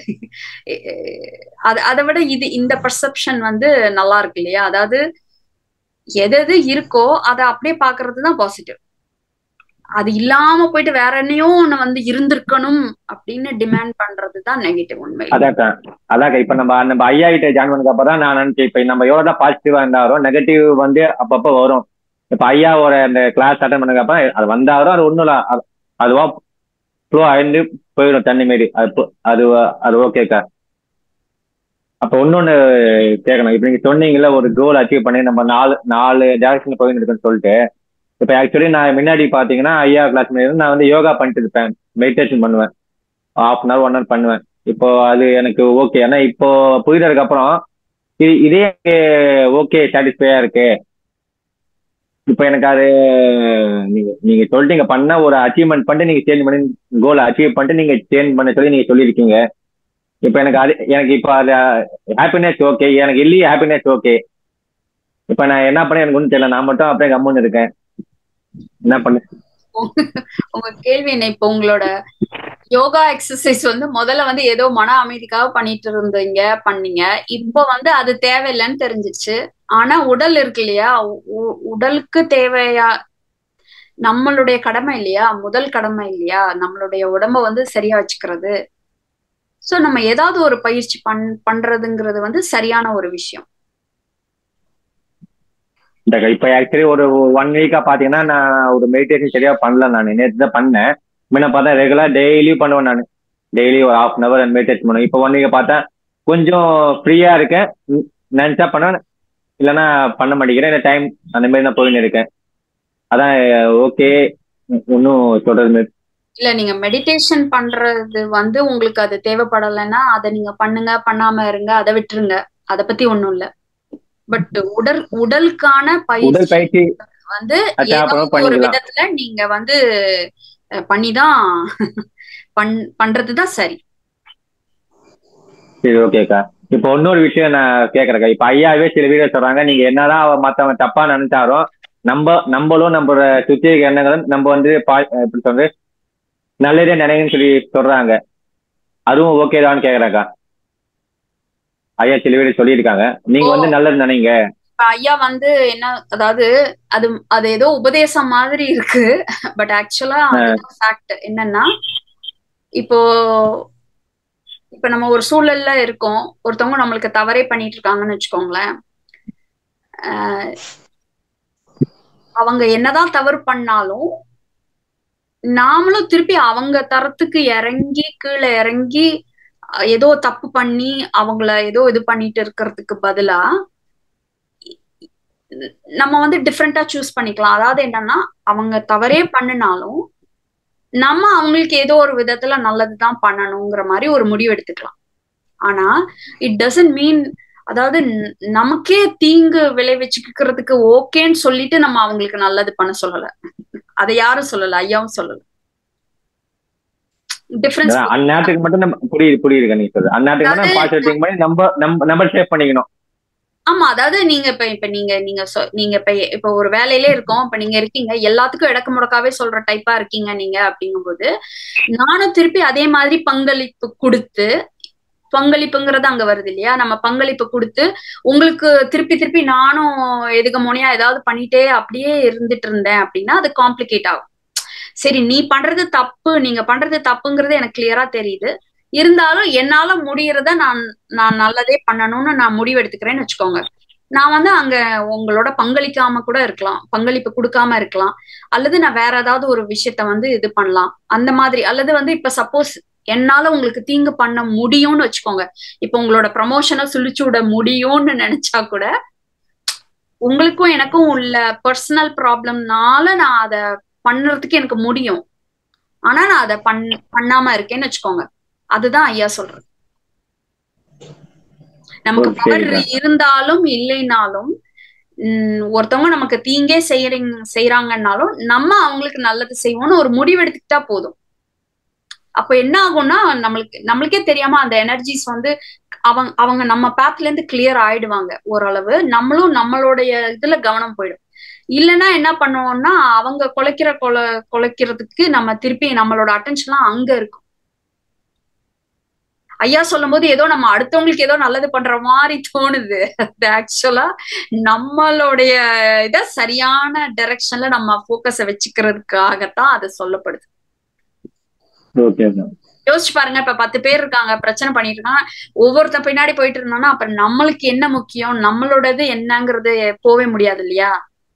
அதை விட இந்த பர்செப்ஷன் வந்து நல்லா இருக்கு இல்லையா. அதாவது எது இருக்கோ அதை அப்படியே பாக்குறதுதான் பாசிட்டிவ். அது இல்லாம போயிட்டு வேற என்னையோ ஒண்ணு வந்து இருந்திருக்கணும் அப்படின்னு டிமாண்ட் பண்றதுதான் நெகட்டிவ். உண்மை அதாக்கா இப்ப நம்ம ஐயா கிட்ட ஜாயின் பண்ணதுக்கு அப்புறம் நான் நினைச்சேன், இப்ப நம்ம எவ்வளவுதான் பாசிட்டிவா இருந்தாலும் நெகட்டிவ் வந்து அப்பப்ப வரும். இப்ப ஐயாவோட அந்த கிளாஸ் அட்டன் பண்ணதுக்கு அப்புறம் அது வந்தாலும் அது ஒண்ணும் இல்ல, அதுவா ஃப்ளோ ஆயிருந்து போயிடும் தண்ணி மாரி. அது ஓகேக்கா. அப்ப இன்னொன்னு கேட்கணும், இப்ப நீங்க சொன்னீங்கல்ல ஒரு கோல் அச்சீவ் பண்ணி நம்ம நாலு டைரக்ஷன்ல போயிட்டு இருக்குன்னு சொல்லிட்டு. இப்போ ஆக்சுவலி நான் முன்னாடி பார்த்தீங்கன்னா ஐயா கிளாஸ் நான் வந்து யோகா பண்ணிட்டு இருப்பேன், மெடிடேஷன் பண்ணுவேன், 1/2 hour 1 hour பண்ணுவேன். இப்போ அது எனக்கு ஓகே. ஏன்னா இப்போ புரிதலுக்கு அப்புறம் இதே ஓகே சாட்டிஸ்ஃபையா இருக்கு. இப்போ எனக்கு அது நீங்க சொல்லிட்டீங்க பண்ண ஒரு அச்சீவ்மெண்ட் பண்ணிட்டு நீங்க சேஞ்ச் பண்ணி கோலை அச்சீவ் பண்ணிட்டு நீங்க சேஞ்ச் பண்ண சொல்லி நீங்க சொல்லியிருக்கீங்க. இப்போ எனக்கு இப்போ அது ஹாப்பினஸ் ஓகே, எனக்கு இல்லையே ஹாப்பினஸ் ஓகே. இப்போ நான் என்ன பண்ண எனக்கு ஒன்றும் தெரியல, நான் மட்டும் அப்படியே கம்முன்னு இருக்கேன், என்ன பண்ண? உங்க கேள்வி என்ன, இப்போ உங்களோட யோகா எக்ஸசைஸ் வந்து முதல்ல வந்து ஏதோ மன அமைதிக்காக பண்ணிட்டு இருந்தீங்க பண்ணீங்க, இப்போ வந்து அது தேவையில்லைன்னு தெரிஞ்சிச்சு. ஆனா உடல் இருக்கு இல்லையா, உடலுக்கு தேவையா நம்மளுடைய கடமை இல்லையா, முதல் கடமை இல்லையா நம்மளுடைய உடம்ப வந்து சரியா வச்சுக்கிறது. சோ நம்ம ஏதாவது ஒரு பயிற்சி பண்றதுங்கிறது வந்து சரியான ஒரு விஷயம். இப்ப ஆக்சுவலி ஒரு 1 week பாத்தீங்கன்னா நான் ஒரு மெடிடேஷன் சரியா பண்ணல. நான் நேற்று தான் பண்ணேன். முன்ன பார்த்தா ரெகுலர் டெய்லியும் பண்ணுவேன். நான் டெய்லி ஒரு 1/2 hour மெடிடேஷன் பண்ணுவேன். இப்போ 1 week பார்த்தா கொஞ்சம் ஃப்ரீயா இருக்கேன், நினைச்சா பண்ணுவேன், இல்லைன்னா பண்ண மாட்டேங்கிறேன். இந்த டைம் அந்த மாதிரி தான் போயின்னு இருக்கேன். அதான் ஓகே, ஒன்னும் சொல்றது இல்ல. நீங்க மெடிடேஷன் பண்றது வந்து உங்களுக்கு அது தேவைப்படலைன்னா அதை நீங்க பண்ணுங்க, பண்ணாம இருங்க, அதை விட்டுருங்க, அதை பத்தி ஒண்ணும் இல்ல. பட் உடலுக்கான பயிற்சி வந்து ஒரு விதத்துல நீங்க வந்து பண்ணிதான் பண்றதுதான் சரி. சரி ஓகேக்கா. இப்போ இன்னொரு விஷயம் நான் கேக்குறேக்கா. இப்ப ஐயாவே சில வீடியோ சொல்றாங்க, நீங்க என்னதான் மத்தவங்க தப்பா நினைச்சாலும் நம்மளும் நம்மளோட சுத்தி எண்ணங்களும் நம்ம வந்து எப்படி சொல்றது நல்லதே நினைங்கன்னு சொல்லி சொல்றாங்க. அதுவும் ஓகேதான்னு கேக்குறாக்கா. ஐயா சில வீடியோ சொல்லியிருக்காங்க, நீங்க வந்து நல்லது நினைங்க. ஐயா வந்து என்ன, அதாவது அது ஏதோ உபதேசம் மாதிரி இருக்கு. பட் ஆக்சுவலா ஃபேக்ட் என்னன்னா, இப்போ நம்ம ஒரு சூழல்ல இருக்கோம், ஒருத்தவங்க நம்மளுக்கு தவறே பண்ணிட்டு இருக்காங்கன்னு வச்சுக்கோங்களேன். அவங்க என்னதான் தவறு பண்ணாலும் நாமளும் திருப்பி அவங்க தரத்துக்கு இறங்கி கீழே இறங்கி ஏதோ தப்பு பண்ணி அவங்கள ஏதோ இது பண்ணிட்டு இருக்கிறதுக்கு பதிலா நம்ம வந்து டிஃப்ரெண்டா சூஸ் பண்ணிக்கலாம். அதாவது என்னன்னா அவங்க தவறே பண்ணினாலும் நம்ம அவங்களுக்கு ஏதோ ஒரு விதத்துல நல்லதுதான் பண்ணணுங்கிற மாதிரி ஒரு முடிவு எடுத்துக்கலாம். ஆனா இட் டசன்ட் மீன், அதாவது நமக்கே தீங்கு விளைவிச்சுக்கிறதுக்கு ஓகேன்னு சொல்லிட்டு நம்ம அவங்களுக்கு நல்லது பண்ண சொல்லல. அதை யாரும் சொல்லல, ஐயாவும் சொல்லல. டிஃபரன்ஸ் அந்நேரத்துக்கு மட்டும் நம்ம புரியுது நீங்க சொல்றது. அந்நேரத்துக்கு மட்டும் நம்ம பாசிட்டிவ் பண்ணி நம்ம சேவ் பண்ணிக்கணும். ஆமா, அதாவது நீங்க இப்ப நீங்க இப்ப ஒரு வேலையிலே இருக்கோம், இப்ப நீங்க இருக்கீங்க, எல்லாத்துக்கும் இடக்கு முடக்காவே சொல்ற டைப்பா இருக்கீங்க நீங்க. அப்படிங்கும்போது நானும் திருப்பி அதே மாதிரி பங்களிப்பு கொடுத்து, பங்களிப்புங்கிறது அங்க வருது இல்லையா, நம்ம பங்களிப்பு கொடுத்து உங்களுக்கு திருப்பி திருப்பி நானும் எதுக்கு மோனியா ஏதாவது பண்ணிட்டே அப்படியே இருந்துட்டு இருந்தேன் அப்படின்னா அது காம்ப்ளிகேட் ஆகும். சரி, நீ பண்றது தப்பு, நீங்க பண்றது தப்புங்கிறது எனக்கு கிளியரா தெரியுது, இருந்தாலும் என்னால முடியறத நான் நல்லதே பண்ணணும்னு நான் முடிவு எடுத்துக்கிறேன்னு வச்சுக்கோங்க. நான் வந்து அங்க உங்களோட பங்களிக்காம கூட இருக்கலாம், பங்களிப்பு கொடுக்காம இருக்கலாம், அல்லது நான் வேற ஏதாவது ஒரு விஷயத்த வந்து இது பண்ணலாம் அந்த மாதிரி. அல்லது வந்து இப்ப சப்போஸ் என்னால உங்களுக்கு தீங்கு பண்ண முடியும்னு வச்சுக்கோங்க, இப்ப உங்களோட ப்ரமோஷனை சுழிச்சு விட முடியும்னு நினைச்சா கூட உங்களுக்கும் எனக்கும் உள்ள பர்சனல் ப்ராப்ளம்னால நான் அதை பண்றதுக்கு எனக்கு முடியும், ஆனா நான் அதை பண்ணாம இருக்கேன்னு வச்சுக்கோங்க. அதுதான் ஐயா சொல்றது. நமக்கு பவர் இருந்தாலும் இல்லைனாலும் ஒருத்தவங்க நமக்கு தீங்கே செய்யறாங்கன்னாலும் நம்ம அவங்களுக்கு நல்லது செய்வோம்னு ஒரு முடிவு எடுத்துக்கிட்டா போதும். அப்ப என்ன ஆகும்னா நம்மளுக்கே தெரியாம அந்த எனர்ஜிஸ் வந்து அவங்க நம்ம பாத்ல இருந்து கிளியர் ஆயிடுவாங்க ஓரளவு. நம்மளும் நம்மளுடைய இதுல கவனம் போயிடும். இல்லைன்னா என்ன பண்ணுவோம்னா அவங்க குலைக்கிறதுக்கு நம்ம திருப்பி நம்மளோட அட்டென்ஷன்லாம் அங்க இருக்கும். ஐயா சொல்லும் போது ஏதோ நம்ம அடுத்தவங்களுக்கு ஏதோ நல்லது பண்ற மாதிரி தோணுது. ஆக்சுவலா நம்மளுடைய இத சரியான டைரக்ஷன்ல நம்ம போக்கஸ வச்சுக்கிறதுக்காகத்தான் அது சொல்லப்படுது. யோசிச்சு பாருங்க, இப்ப 10 பேர் இருக்காங்க, பிரச்சனை பண்ணிட்டு இருக்காங்க, ஒவ்வொருத்த பின்னாடி போயிட்டு இருந்தானா அப்ப நம்மளுக்கு என்ன முக்கியம், நம்மளோடது என்னங்கிறது போவே முடியாது இல்லையா?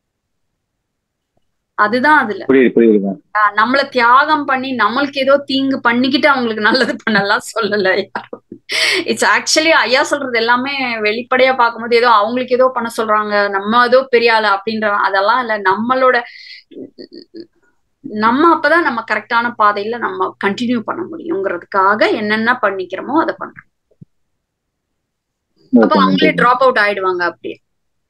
அதுதான் அதுல நம்மள தியாகம் பண்ணி நம்மளுக்கு ஏதோ தீங்கு பண்ணிக்கிட்டு அவங்களுக்கு நல்லது பண்ணலாம் சொல்லல. இட்ஸ் ஆக்சுவலி ஐயா சொல்றது எல்லாமே வெளிப்படையா பார்க்கும்போது ஏதோ அவங்களுக்கு ஏதோ பண்ண சொல்றாங்க, நம்ம ஏதோ பெரிய ஆளு அப்படின்ற அதெல்லாம் இல்ல. நம்ம அப்பதான் நம்ம கரெக்டான பாதையில நம்ம கண்டினியூ பண்ண முடியுங்கிறதுக்காக என்னென்ன பண்ணிக்கிறோமோ அதை பண்றோம். அப்ப அவங்களே டிராப் அவுட் ஆயிடுவாங்க அப்படியே,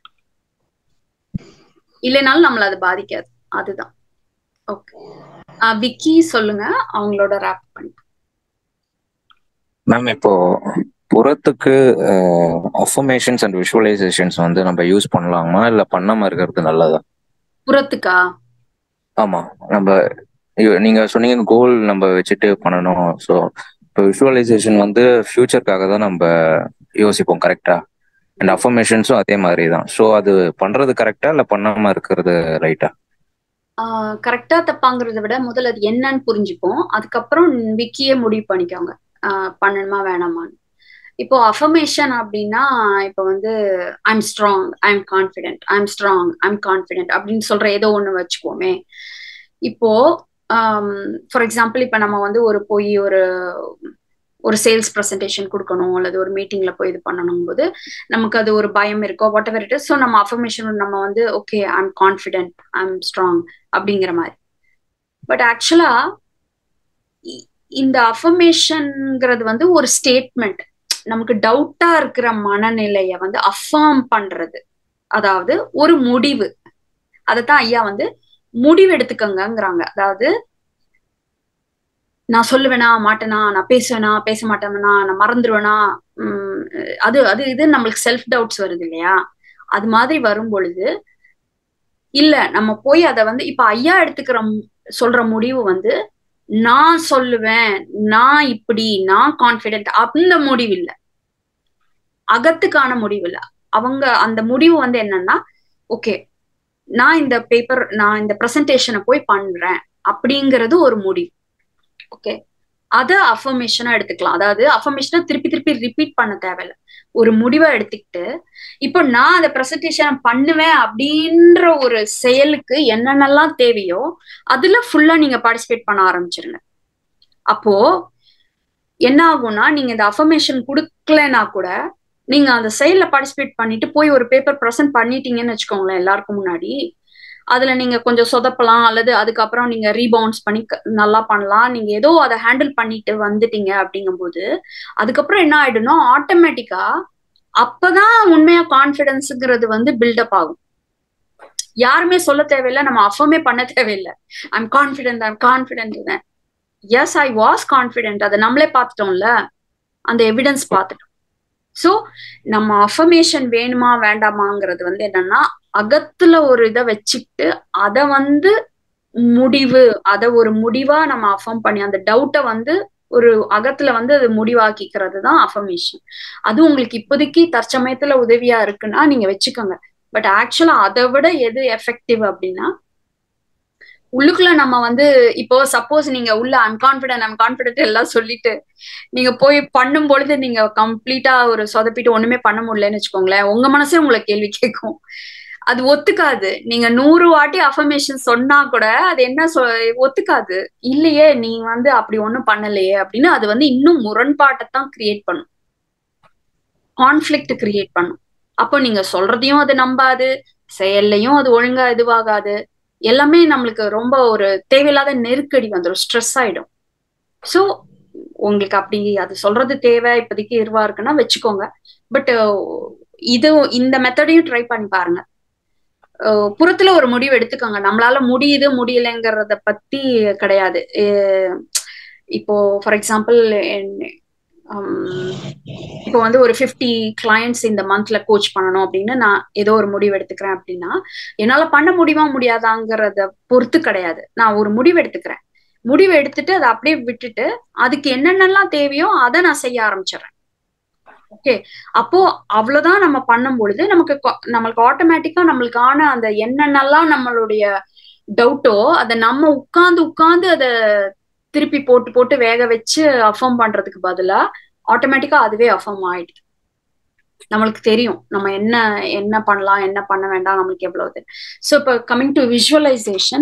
இல்லைனாலும் நம்மள அது பாதிக்காது. அதுதான். ஓகே, விக்கி சொல்லுங்க, அவங்களோட ரேப் பண்ணி. மேம், இப்போ புறத்துக்கு அஃபர்மேஷன்ஸ் அண்ட் விஷுவலைசேஷன்ஸ் வந்து நம்ம யூஸ் பண்ணலாமா இல்ல பண்ணாம இருக்கிறது நல்லதா? புறத்துக்கா? ஆமா, நீங்க சொன்னீங்க கோல் நம்ம வச்சுட்டு பண்ணணும். ஸோ இப்போ விஷுவலைசேஷன் வந்து ஃபியூச்சருக்காக தான் நம்ம யோசிப்போம், கரெக்டா? அண்ட் அஃபர்மேஷன்ஸும் அதே மாதிரி தான். ஸோ அது பண்றது கரெக்டா இல்ல பண்ணாம இருக்கிறது ரைட்டா? கரெக்டா தப்பாங்கிறத விட முதல்ல அது என்னன்னு புரிஞ்சுப்போம், அதுக்கப்புறம் விக்கியே முடிவு பண்ணிக்கோங்க பண்ணணுமா வேணாமான்னு. இப்போ அஃபர்மேஷன் அப்படின்னா இப்போ வந்து I'm strong, I'm confident, I'm strong, I'm confident அப்படின்னு சொல்ற ஏதோ ஒண்ணு வச்சுக்கோமே. இப்போ ஃபார் எக்ஸாம்பிள் இப்ப நம்ம வந்து போய் ஒரு சேல்ஸ் ப்ரெசன்டேஷன் கொடுக்கணும் அல்லது ஒரு மீட்டிங்ல போய் இது பண்ணணும் போது நமக்கு அது ஒரு பயம் இருக்கோ, whatever it is. So நம்ம அஃபர்மேஷன் நம்ம வந்து okay I'm confident, I'm strong அப்படிங்கிற மாதிரி. பட் ஆக்சுவலா இந்த அஃபர்மேஷன்ங்கிறது வந்து ஒரு ஸ்டேட்மெண்ட், நமக்கு டவுட்டா இருக்கிற மனநிலைய வந்து அஃபார்ம் பண்றது, அதாவது ஒரு முடிவு. அதைத்தான் ஐயா வந்து முடிவு எடுத்துக்கங்கிறாங்க. அதாவது நான் சொல்லுவேனா மாட்டேனா, நான் பேசுவேனா பேச மாட்டேனா, நான் மறந்துடுவேனா, அது இது நம்மளுக்கு செல்ஃப் டவுட்ஸ் வருது இல்லையா? அது மாதிரி வரும் பொழுது இல்ல நம்ம போய் அதை வந்து இப்ப ஐயா சொல்ற முடிவு வந்து நான் சொல்லுவேன், நான் இப்படி, நான் கான்ஃபிடென்ட், அந்த முடிவு இல்லை, அகத்துக்கான முடிவு இல்லை. அவங்க அந்த முடிவு வந்து என்னன்னா ஓகே நான் இந்த ப்ரெசன்டேஷனை போய் பண்றேன் அப்படிங்கிறது ஒரு முடிவு. ஓகே, அத அஃபர்மேஷனா எடுத்துக்கலாம். அதாவது அஃபர்மேஷனா திருப்பி திருப்பி ரிப்பீட் பண்ண தேவையில்லை, ஒரு முடிவை எடுத்துக்கிட்டு இப்போ நான் அந்த ப்ரெசன்டேஷன் பண்ணுவேன் அப்படின்ற ஒரு செயலுக்கு என்னென்னலாம் தேவையோ அதுல ஃபுல்லா நீங்க பார்ட்டிசிபேட் பண்ண ஆரம்பிச்சிருங்க. அப்போ என்ன ஆகும்னா நீங்க இந்த அஃபர்மேஷன் கொடுக்கலன்னா கூட நீங்க அந்த செயல்ல பார்ட்டிசிபேட் பண்ணிட்டு போய் ஒரு பேப்பர் ப்ரெசென்ட் பண்ணிட்டீங்கன்னு வச்சுக்கோங்களேன் எல்லாருக்கும் முன்னாடி, அதுல நீங்க கொஞ்சம் சொதப்பலாம், அல்லது அதுக்கப்புறம் நீங்க ரீபவுன்ஸ் பண்ணி நல்லா பண்ணலாம். நீங்க ஏதோ அதை ஹேண்டில் பண்ணிட்டு வந்துட்டீங்க அப்படிங்கும்போது அதுக்கப்புறம் என்ன ஆயிடும்னா ஆட்டோமேட்டிக்கா அப்பதான் உண்மையா கான்பிடன்ஸ்ங்கிறது வந்து பில்டப் ஆகும். யாருமே சொல்ல தேவையில்லை, நம்ம அஃபர்மே பண்ண தேவையில்லை. I'm confident. Yes, I was confident. அதை நம்மளே பார்த்துட்டோம்ல, அந்த எவிடன்ஸ் பார்த்துட்டோம். ஸோ நம்ம அஃபர்மேஷன் வேணுமா வேண்டாமாங்கிறது வந்து என்னன்னா, அகத்துல ஒரு இதை வச்சுக்கிட்டு அதை வந்து அதை ஒரு முடிவா நம்ம அஃபர்ம் பண்ணி அந்த டவுட்டை வந்து ஒரு அகத்துல வந்து அது முடிவாக்கிக்கிறது தான் அஃபர்மேஷன். அது உங்களுக்கு இப்போதைக்கு தற்சமயத்துல உதவியா இருக்குன்னா நீங்க வச்சுக்கோங்க. பட் ஆக்சுவலா அதை விட எது எஃபெக்டிவ் அப்படின்னா, உள்ளுக்குள்ள நம்ம வந்து இப்போ சப்போஸ் நீங்க உள்ள ஐம் கான்பிடென்ட் எல்லாம் சொல்லிட்டு நீங்க போய் பண்ணும் பொழுது நீங்க கம்ப்ளீட்டா ஒரு சொதப்பிட்டு ஒண்ணுமே பண்ண முடியலன்னு வச்சுக்கோங்களேன், உங்க மனசே உங்களை கேள்வி கேட்கும். அது ஒத்துக்காது. நீங்க 100 வாட்டி அஃபர்மேஷன் சொன்னா கூட அது என்ன ஒத்துக்காது. இல்லையே நீ வந்து அப்படி ஒண்ணும் பண்ணலையே அப்படின்னு அது வந்து இன்னும் முரண்பாட்டைத்தான் கிரியேட் பண்ணும், கான்ஃபிளிக்ட் கிரியேட் பண்ணும். அப்போ நீங்க சொல்றதையும் அது நம்பாது, செயல்லையும் அது ஒழுங்கா இதுவாகாது. எல்லாமே நம்மளுக்கு ரொம்ப ஒரு தேவையில்லாத நெருக்கடி வந்துடும், ஸ்ட்ரெஸ் ஆயிடும். ஸோ உங்களுக்கு அப்படி அது சொல்றது தேவை இப்போதைக்கு இருவா இருக்குன்னா வச்சுக்கோங்க. பட் இந்த மெத்தடையும் ட்ரை பண்ணி பாருங்க. புறத்துல ஒரு முடிவு எடுத்துக்கோங்க. நம்மளால முடியுது முடியலைங்கிறத பத்தி கிடையாது. இப்போ ஃபார் எக்ஸாம்பிள் இப்போ வந்து ஒரு 50 கிளையண்ட்ஸ் இந்த மந்த்ல கோச் பண்ணணும் அப்படின்னு நான் ஏதோ ஒரு முடிவு எடுத்துக்கிறேன் அப்படின்னா, என்னால பண்ண முடியுமா முடியாதாங்கிறத பொறுத்து கிடையாது. நான் ஒரு முடிவு எடுத்துக்கிறேன், முடிவு எடுத்துட்டு அதை அப்படியே விட்டுட்டு அதுக்கு என்னென்னலாம் தேவையோ அதை நான் செய்ய ஆரம்பிச்சிடறேன். ஓகே, அப்போ அவ்வளவுதான் நம்ம பண்ணும் பொழுது நம்மளுக்கு ஆட்டோமேட்டிக்கா நம்மளுக்கான அந்த என்னென்னலாம் நம்மளுடைய டவுட்டோ அதை நம்ம உட்கார்ந்து அதை திருப்பி போட்டு வேக வச்சு அஃபர்ம் பண்றதுக்கு பதிலா ஆட்டோமேட்டிக்கா அதுவே அஃபர்ம் ஆயிடுது. நம்மளுக்கு தெரியும் நம்ம என்ன பண்ணலாம் என்ன பண்ண வேண்டாம், நம்மளுக்கு எவ்வளவு. ஸோ இப்போ கம்மிங் டு விஷுவலைசேஷன்,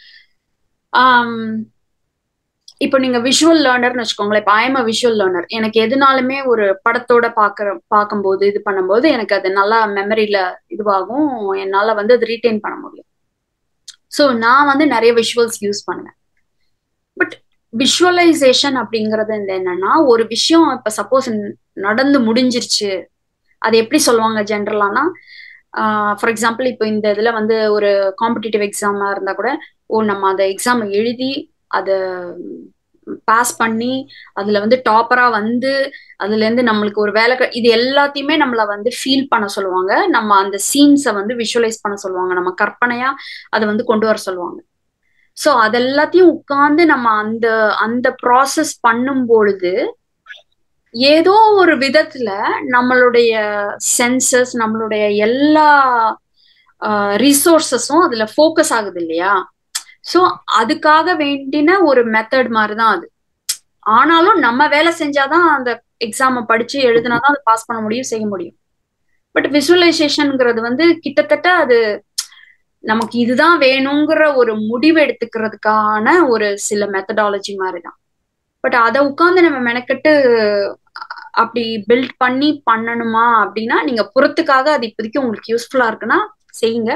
இப்போ நீங்க விஷுவல் லேர்னர்னு வச்சுக்கோங்களேன். இப்போ ஐஎம் அ விஷுவல் லேர்னர். எனக்கு எதுனாலுமே ஒரு படத்தோட பார்க்கும்போது இது பண்ணும்போது எனக்கு அது நல்லா மெமரியில இதுவாகும், என்னால வந்து அது ரீட்டைன் பண்ண முடியும். ஸோ நான் வந்து நிறைய விஷுவல்ஸ் யூஸ் பண்ணுவேன். பட் விஷுவலைசேஷன் அப்படிங்கிறது என்னன்னா, ஒரு விஷயம் இப்ப சப்போஸ் நடந்து முடிஞ்சிருச்சு, அது எப்படி சொல்லுவாங்க ஜென்ரலானா, ஃபார் எக்ஸாம்பிள் இப்போ இந்த இதுல வந்து ஒரு காம்படிட்டிவ் எக்ஸாமா இருந்தா கூட, நம்ம அந்த எக்ஸாம் எழுதி அதை பாஸ் பண்ணி அதுல வந்து டாப்பரா வந்து அதுல இருந்து நம்மளுக்கு ஒரு வேலை, இது எல்லாத்தையுமே நம்மள வந்து ஃபீல் பண்ண சொல்லுவாங்க. நம்ம அந்த சீன்ஸை வந்து விஷுவலைஸ் பண்ண சொல்லுவாங்க, நம்ம கற்பனையா அதை வந்து கொண்டு வர சொல்லுவாங்க. ஸோ அதெல்லாத்தையும் உட்கார்ந்து நம்ம அந்த ப்ராசஸ் பண்ணும் பொழுது ஏதோ ஒரு விதத்துல நம்மளுடைய சென்சஸ், நம்மளுடைய எல்லா ரிசோர்சஸும் அதுல ஃபோக்கஸ் ஆகுது இல்லையா? ஸோ அதுக்காக வேண்டின ஒரு மெத்தட் மாதிரிதான் அது. ஆனாலும் நம்ம வேலை செஞ்சாதான் அந்த எக்ஸாமை படிச்சு எழுதினாதான் அதை பாஸ் பண்ண முடியும், செய்ய முடியும். பட் விஷுவலைசேஷன்ங்கிறது வந்து கிட்டத்தட்ட அது நமக்கு இதுதான் வேணுங்கிற ஒரு முடிவு எடுத்துக்கிறதுக்கான ஒரு சில மெத்தடாலஜி மாதிரிதான். பட் அதை உட்கார்ந்து நம்ம மெனக்கெட்டு அப்படி பில்ட் பண்ணி பண்ணணுமா அப்படின்னா, நீங்க புறத்துக்காக அது இப்போதைக்கு உங்களுக்கு யூஸ்ஃபுல்லா இருக்குன்னா செய்யுங்க,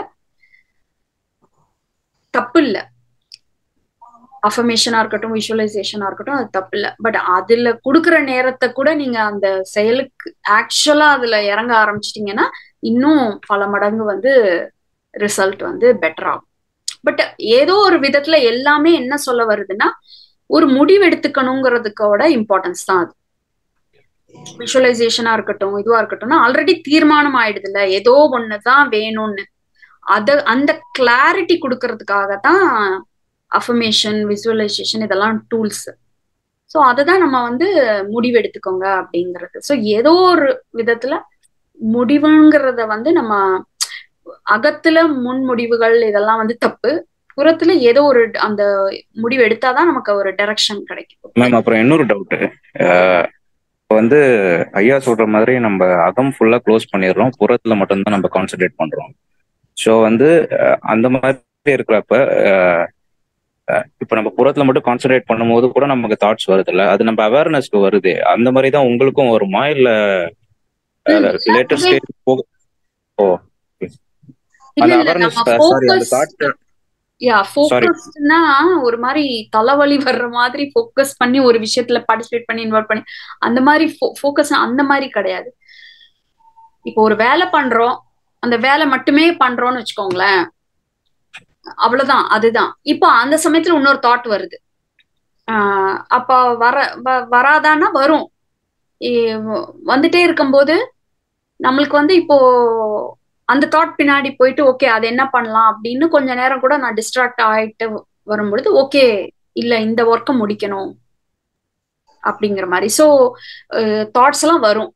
தப்பு இல்லை. அஃபர்மேஷனா இருக்கட்டும், விஷுவலைசேஷனா இருக்கட்டும், அது தப்பு இல்லை. பட் அதுல கொடுக்குற நேரத்தை கூட நீங்க அந்த செயலுக்கு ஆக்சுவலா அதுல இறங்க ஆரம்பிச்சிட்டீங்கன்னா இன்னும் பல மடங்கு வந்து ரிசல்ட் வந்து பெட்டர் ஆகும். பட் ஏதோ ஒரு விதத்துல எல்லாமே என்ன சொல்ல வருதுன்னா, ஒரு முடிவு எடுத்துக்கணுங்கிறதுக்கோட இம்பார்ட்டன்ஸ் தான் அது. விஷுவலைசேஷனா இருக்கட்டும், இதுவா இருக்கட்டும்னா ஆல்ரெடி தீர்மானம் ஆயிடுது இல்ல, ஏதோ ஒண்ணுதான் வேணும்னு. அந்த கிளாரிட்டி கொடுக்கறதுக்காகத்தான் அஃபர்மேஷன், விசுவலைசேஷன் இதெல்லாம் டூல்ஸ். ஸோ அதுதான் நம்ம வந்து முடிவு எடுத்துக்கோங்க அப்படிங்கிறது. ஸோ ஏதோ ஒரு விதத்துல முடிவுங்கிறத வந்து நம்ம அகத்துல முன் முடிவுகள் இதெல்லாம் வந்து தப்பு, புறத்துல ஏதோ ஒரு அந்த முடிவு எடுத்தாதான் நமக்கு ஒரு டைரக்ஷன் கிடைக்கும். மேம் அப்புறம் இன்னொரு டவுட் வந்து, ஐயா சொல்ற மாதிரி நம்ம அகம் ஃபுல்லா க்ளோஸ் பண்ணிடுறோம், புறத்துல மட்டும்தான் நம்ம கான்சென்ட்ரேட் பண்றோம். ஸோ வந்து அந்த மாதிரி இருக்கிறப்ப இப்போ நம்ம புறத்துல மட்டும் கான்சென்ட்ரேட் பண்ணும்போது கூட நமக்கு தாட்ஸ் வருது இல்லை, அது நம்ம அவேர்னஸ்க்கு வருது. அந்த மாதிரி தான் உங்களுக்கும் வருமா, இல்லை லேட்டர் ஸ்டேஜ் போக ஓ இல்ல அந்த இல்ல அவேர்னஸ் நம்ம சாரி அந்த ஃபோக்கஸ் தாட் சாரி ஃபோக்கஸ்னா ஒரு மாதிரி தலைவலி வர்ற மாதிரி ஃபோக்கஸ் பண்ணி ஒரு விஷயத்துல பார்ட்டிசிபேட் பண்ணி இன்வால்வ் பண்ணி அந்த மாதிரி ஃபோக்கஸ் அந்த மாதிரி கிடையாது. இப்போ ஒரு வேலை பண்றோம், அந்த வேலை மட்டுமே பண்றோம்னு வச்சுக்கோங்களேன், அவ்வளவுதான், அதுதான். இப்போ அந்த சமயத்துல இன்னொரு தாட் வருது. அப்ப வராதான்னா வரும். வந்துட்டே இருக்கும்போது நம்மளுக்கு வந்து இப்போ அந்த தாட் பின்னாடி போயிட்டு ஓகே அது என்ன பண்ணலாம் அப்படின்னு கொஞ்ச நேரம் கூட நான் டிஸ்ட்ராக்ட் ஆயிட்டு வரும்பொழுது ஓகே இல்ல இந்த ஒர்க்கை முடிக்கணும் அப்படிங்கிற மாதிரி. ஸோ தாட்ஸ் எல்லாம் வரும்.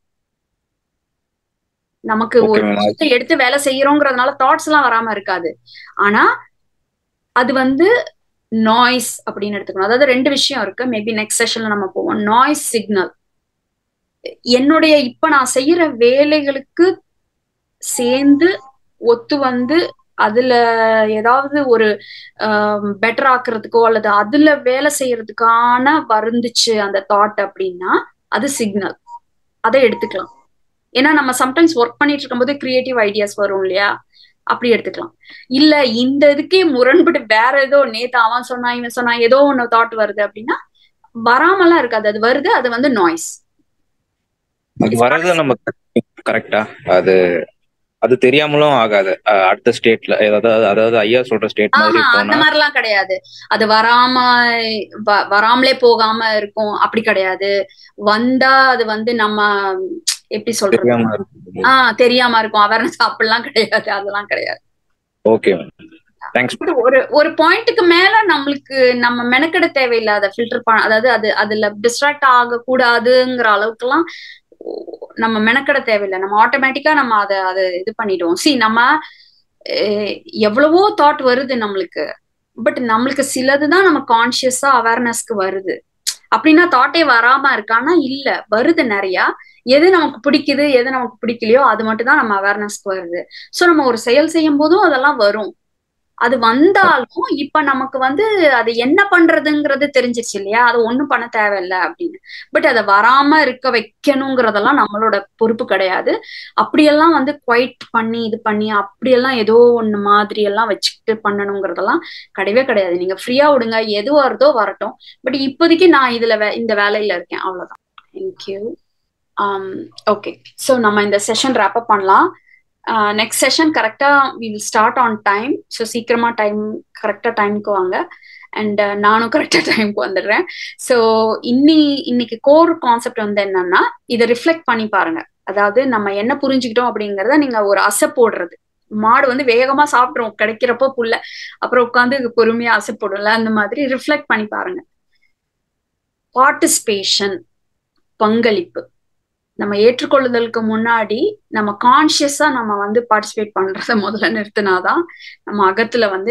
நமக்கு ஒரு விஷயத்தை எடுத்து வேலை செய்யறோங்கிறதுனால தாட்ஸ் எல்லாம் வராம இருக்காது. ஆனா அது வந்து நாய்ஸ் அப்படின்னு எடுத்துக்கணும். அதாவது ரெண்டு விஷயம் இருக்கு. மேபி நெக்ஸ்ட் செஷன்ல நம்ம போவோம். நாய்ஸ் சிக்னல் என்னுடைய இப்ப நான் செய்யற வேலைகளுக்கு சேர்ந்து ஒத்து வந்து அதுல ஏதாவது ஒரு பெட்டர் ஆக்குறதுக்கோ அல்லது அதுல வேலை செய்யறதுக்கான வருந்துச்சு அந்த தாட் அப்படின்னா அது சிக்னல், அதை எடுத்துக்கலாம். ஏன்னா நம்ம சம்டைம்ஸ் ஒர்க் பண்ணிட்டு இருக்கும்போது கிரியேட்டிவ் ஐடியாஸ் வரும் இல்லையா, அப்படி எடுத்துக்கலாம். இல்ல இந்த இதுக்கே முரண்பட்டு வேற ஏதோ நேத்து அவன் சொன்னா இவன் சொன்னா ஏதோ ஒன்னு தாட் வருது அப்படின்னா வராமலாம் இருக்காது, அது வருது, அது வந்து நாய்ஸ். அது வரது நம்ம கரெக்டா அது தெரியாமலும் ஆகாது. அடுத்த ஸ்டேட்ல அதாவது ஐயா சொல்ற ஸ்டேட் மாதிரி அந்த மாதிரி எல்லாம் கிடையாது. அது வராமலே போகாம இருக்கும் அப்படி கிடையாது. வந்தா அது வந்து நம்ம எப்படி சொல்றது தெரியாம இருக்கும் அவேர்னஸ் அப்படிலாம் கிடையாது, அதெல்லாம் கிடையாது. Okay thanks. ஒரு பாயிண்ட்டுக்கு மேல நம்மளுக்கு நம்ம மெனக்கெட தேவையில்லை அதை ஃபில்டர் பண்ண, அதாவது அதுல டிஸ்ட்ராக்ட் ஆக கூடாதுங்கிற அளவுக்கு எல்லாம் நம்ம மெனக்கெட தேவையில்லை. நம்ம ஆட்டோமேட்டிக்கா நம்ம அதை இது பண்ணிடுவோம். நம்ம எவ்வளவோ தாட் வருது நம்மளுக்கு, பட் நம்மளுக்கு சிலதுதான் நம்ம கான்சியஸா அவேர்னஸ்க்கு வருது. அப்படின்னா தாட்டே வராம இருக்கானா இல்ல, வருது நிறைய. எது நமக்கு பிடிக்குது எது நமக்கு பிடிக்கலையோ அது மட்டும் தான் நம்ம அவேர்னஸ்க்கு வருது. சோ நம்ம ஒரு செயல் செய்யும் போதும் அதெல்லாம் வரும். அது வந்தாலும் இப்ப நமக்கு வந்து அது என்ன பண்றதுங்கிறது தெரிஞ்சிருச்சு இல்லையா, அது ஒண்ணும் பண்ண தேவையில்லை அப்படின்னு. பட் அதை வராம இருக்க வைக்கணுங்கிறதெல்லாம் நம்மளோட பொறுப்பு கிடையாது. அப்படியெல்லாம் வந்து குவைட் பண்ணி இது பண்ணி அப்படியெல்லாம் ஏதோ ஒண்ணு மாதிரி எல்லாம் வச்சுக்கிட்டு பண்ணணுங்கிறதெல்லாம் கிடையவே கிடையாது. நீங்க ஃப்ரீயா விடுங்க, எது வருதோ வரட்டும். பட் இப்போதைக்கு நான் இந்த வேலையில இருக்கேன், அவ்வளவுதான். தேங்க்யூ. ஓகே, ஸோ நம்ம இந்த செஷன் ரேப் அப் பண்ணலாம். நெக்ஸ்ட் செஷன் கரெக்டா we will start on time. So சீக்கிரமா கரெக்டா டைமுக்கு வாங்க. அண்ட் நானும் கரெக்டா டைமுக்கு வந்துடுறேன். ஸோ இன்னைக்கு கோர் கான்செப்ட் வந்து என்னன்னா, இதை ரிஃப்ளெக்ட் பண்ணி பாருங்க. அதாவது நம்ம என்ன புரிஞ்சுக்கிட்டோம் அப்படிங்கிறத நீங்க ஒரு அசை போடுறது. மாடு வந்து வேகமா சாப்பிட்றோம் கிடைக்கிறப்போ புல்ல, அப்புறம் உட்காந்து பொறுமையா அசை போடல, அந்த மாதிரி ரிஃப்ளெக்ட் பண்ணி பாருங்க. பார்ட்டிசிபேஷன், பங்களிப்பு. நம்ம ஏற்றுக்கொள்ளுதலுக்கு முன்னாடி நம்ம கான்சியஸா நம்ம வந்து பார்ட்டிசிபேட் பண்றத முதல்ல நிறுத்தினாதான் நம்ம அகத்துல வந்து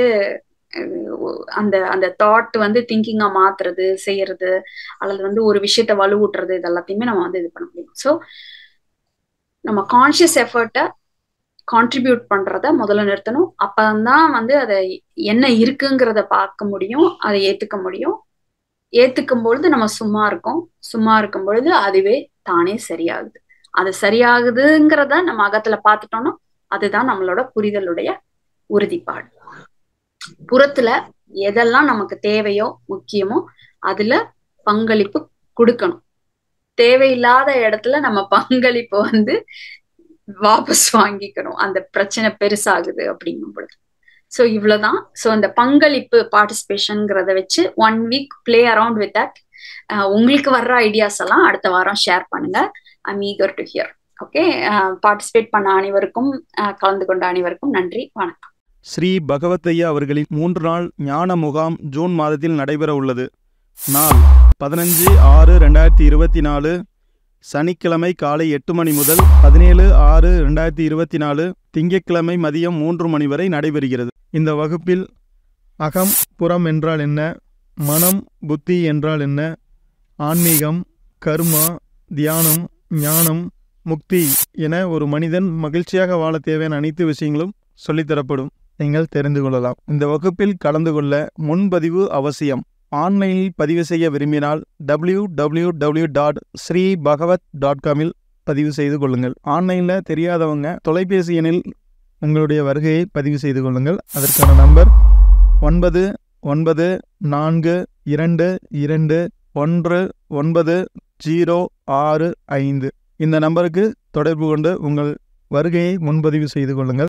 அந்த தாட் வந்து திங்கிங்கா மாத்துறது செய்யறது அல்லது வந்து ஒரு விஷயத்த வலுவூட்டுறது இது எல்லாத்தையுமே நம்ம வந்து இது பண்ண முடியும். ஸோ நம்ம கான்சியஸ் எஃபர்ட்டை கான்ட்ரிபியூட் பண்றத முதல்ல நிறுத்தணும். அப்பதான் வந்து அதை என்ன இருக்குங்கிறத பார்க்க முடியும், அதை ஏத்துக்க முடியும். ஏத்துக்கும் பொழுது நம்ம சும்மா இருக்கும் பொழுது அதுவே தானே சரியாகுது. அது சரியாகுதுங்கிறத நம்ம அகத்துல பார்த்துட்டோம்னா அதுதான் நம்மளோட புரிதலுடைய உறுதிப்பாடு. புறத்துல எதெல்லாம் நமக்கு தேவையோ முக்கியமோ அதுல பங்களிப்பு கொடுக்கணும். தேவையில்லாத இடத்துல நம்ம பங்களிப்பு வந்து வாபஸ் வாங்கிக்கணும், அந்த பிரச்சனை பெருசாகுது அப்படிங்கும் பொழுது. ஸோ இவ்வளவுதான். ஸோ அந்த பங்களிப்பு பார்ட்டிசிபேஷன்ங்கிறத வச்சு 1 week play around with that. உங்களுக்கு வர்ற ஐடியாஸ் எல்லாம் அடுத்த வாரம் ஷேர் பண்ணுங்க. I'm eager to hear. Okay, participate பண்ண அனைவருக்கும் கலந்து கொண்ட அனைவருக்கும் நன்றி, வணக்கம். ஸ்ரீ பகவத்தையா அவர்களின் 3 நாள் ஞான முகாம் ஜூன் மாதத்தில் நடைபெற உள்ளது. நாள் 15/6/2024, சனிக்கிழமை காலை 8 மணி முதல் 17/6/2024 திங்கட்கிழமை மதியம் 3 மணி வரை நடைபெறுகிறது. இந்த வகுப்பில் அகம் புறம் என்றால் என்ன, மனம் புத்தி என்றால் என்ன, ஆன்மீகம், கர்மா, தியானம், ஞானம், முக்தி என ஒரு மனிதன் மகிழ்ச்சியாக வாழ தேவையான அனைத்து விஷயங்களும் சொல்லித்தரப்படும். நீங்கள் தெரிந்து கொள்ளலாம். இந்த வகுப்பில் கலந்து கொள்ள முன்பதிவு அவசியம். ஆன்லைனில் பதிவு செய்ய விரும்பினால் www.sreebhagavat.com பதிவு செய்து கொள்ளுங்கள். ஆன்லைனில் தெரியாதவங்க தொலைபேசி எண்ணில் உங்களுடைய வருகையை பதிவு செய்து கொள்ளுங்கள். அதற்கான நம்பர் 9942219065. இந்த நம்பருக்கு தொடர்பு கொண்டு உங்கள் வருகையை முன்பதிவு செய்து கொள்ளுங்கள்.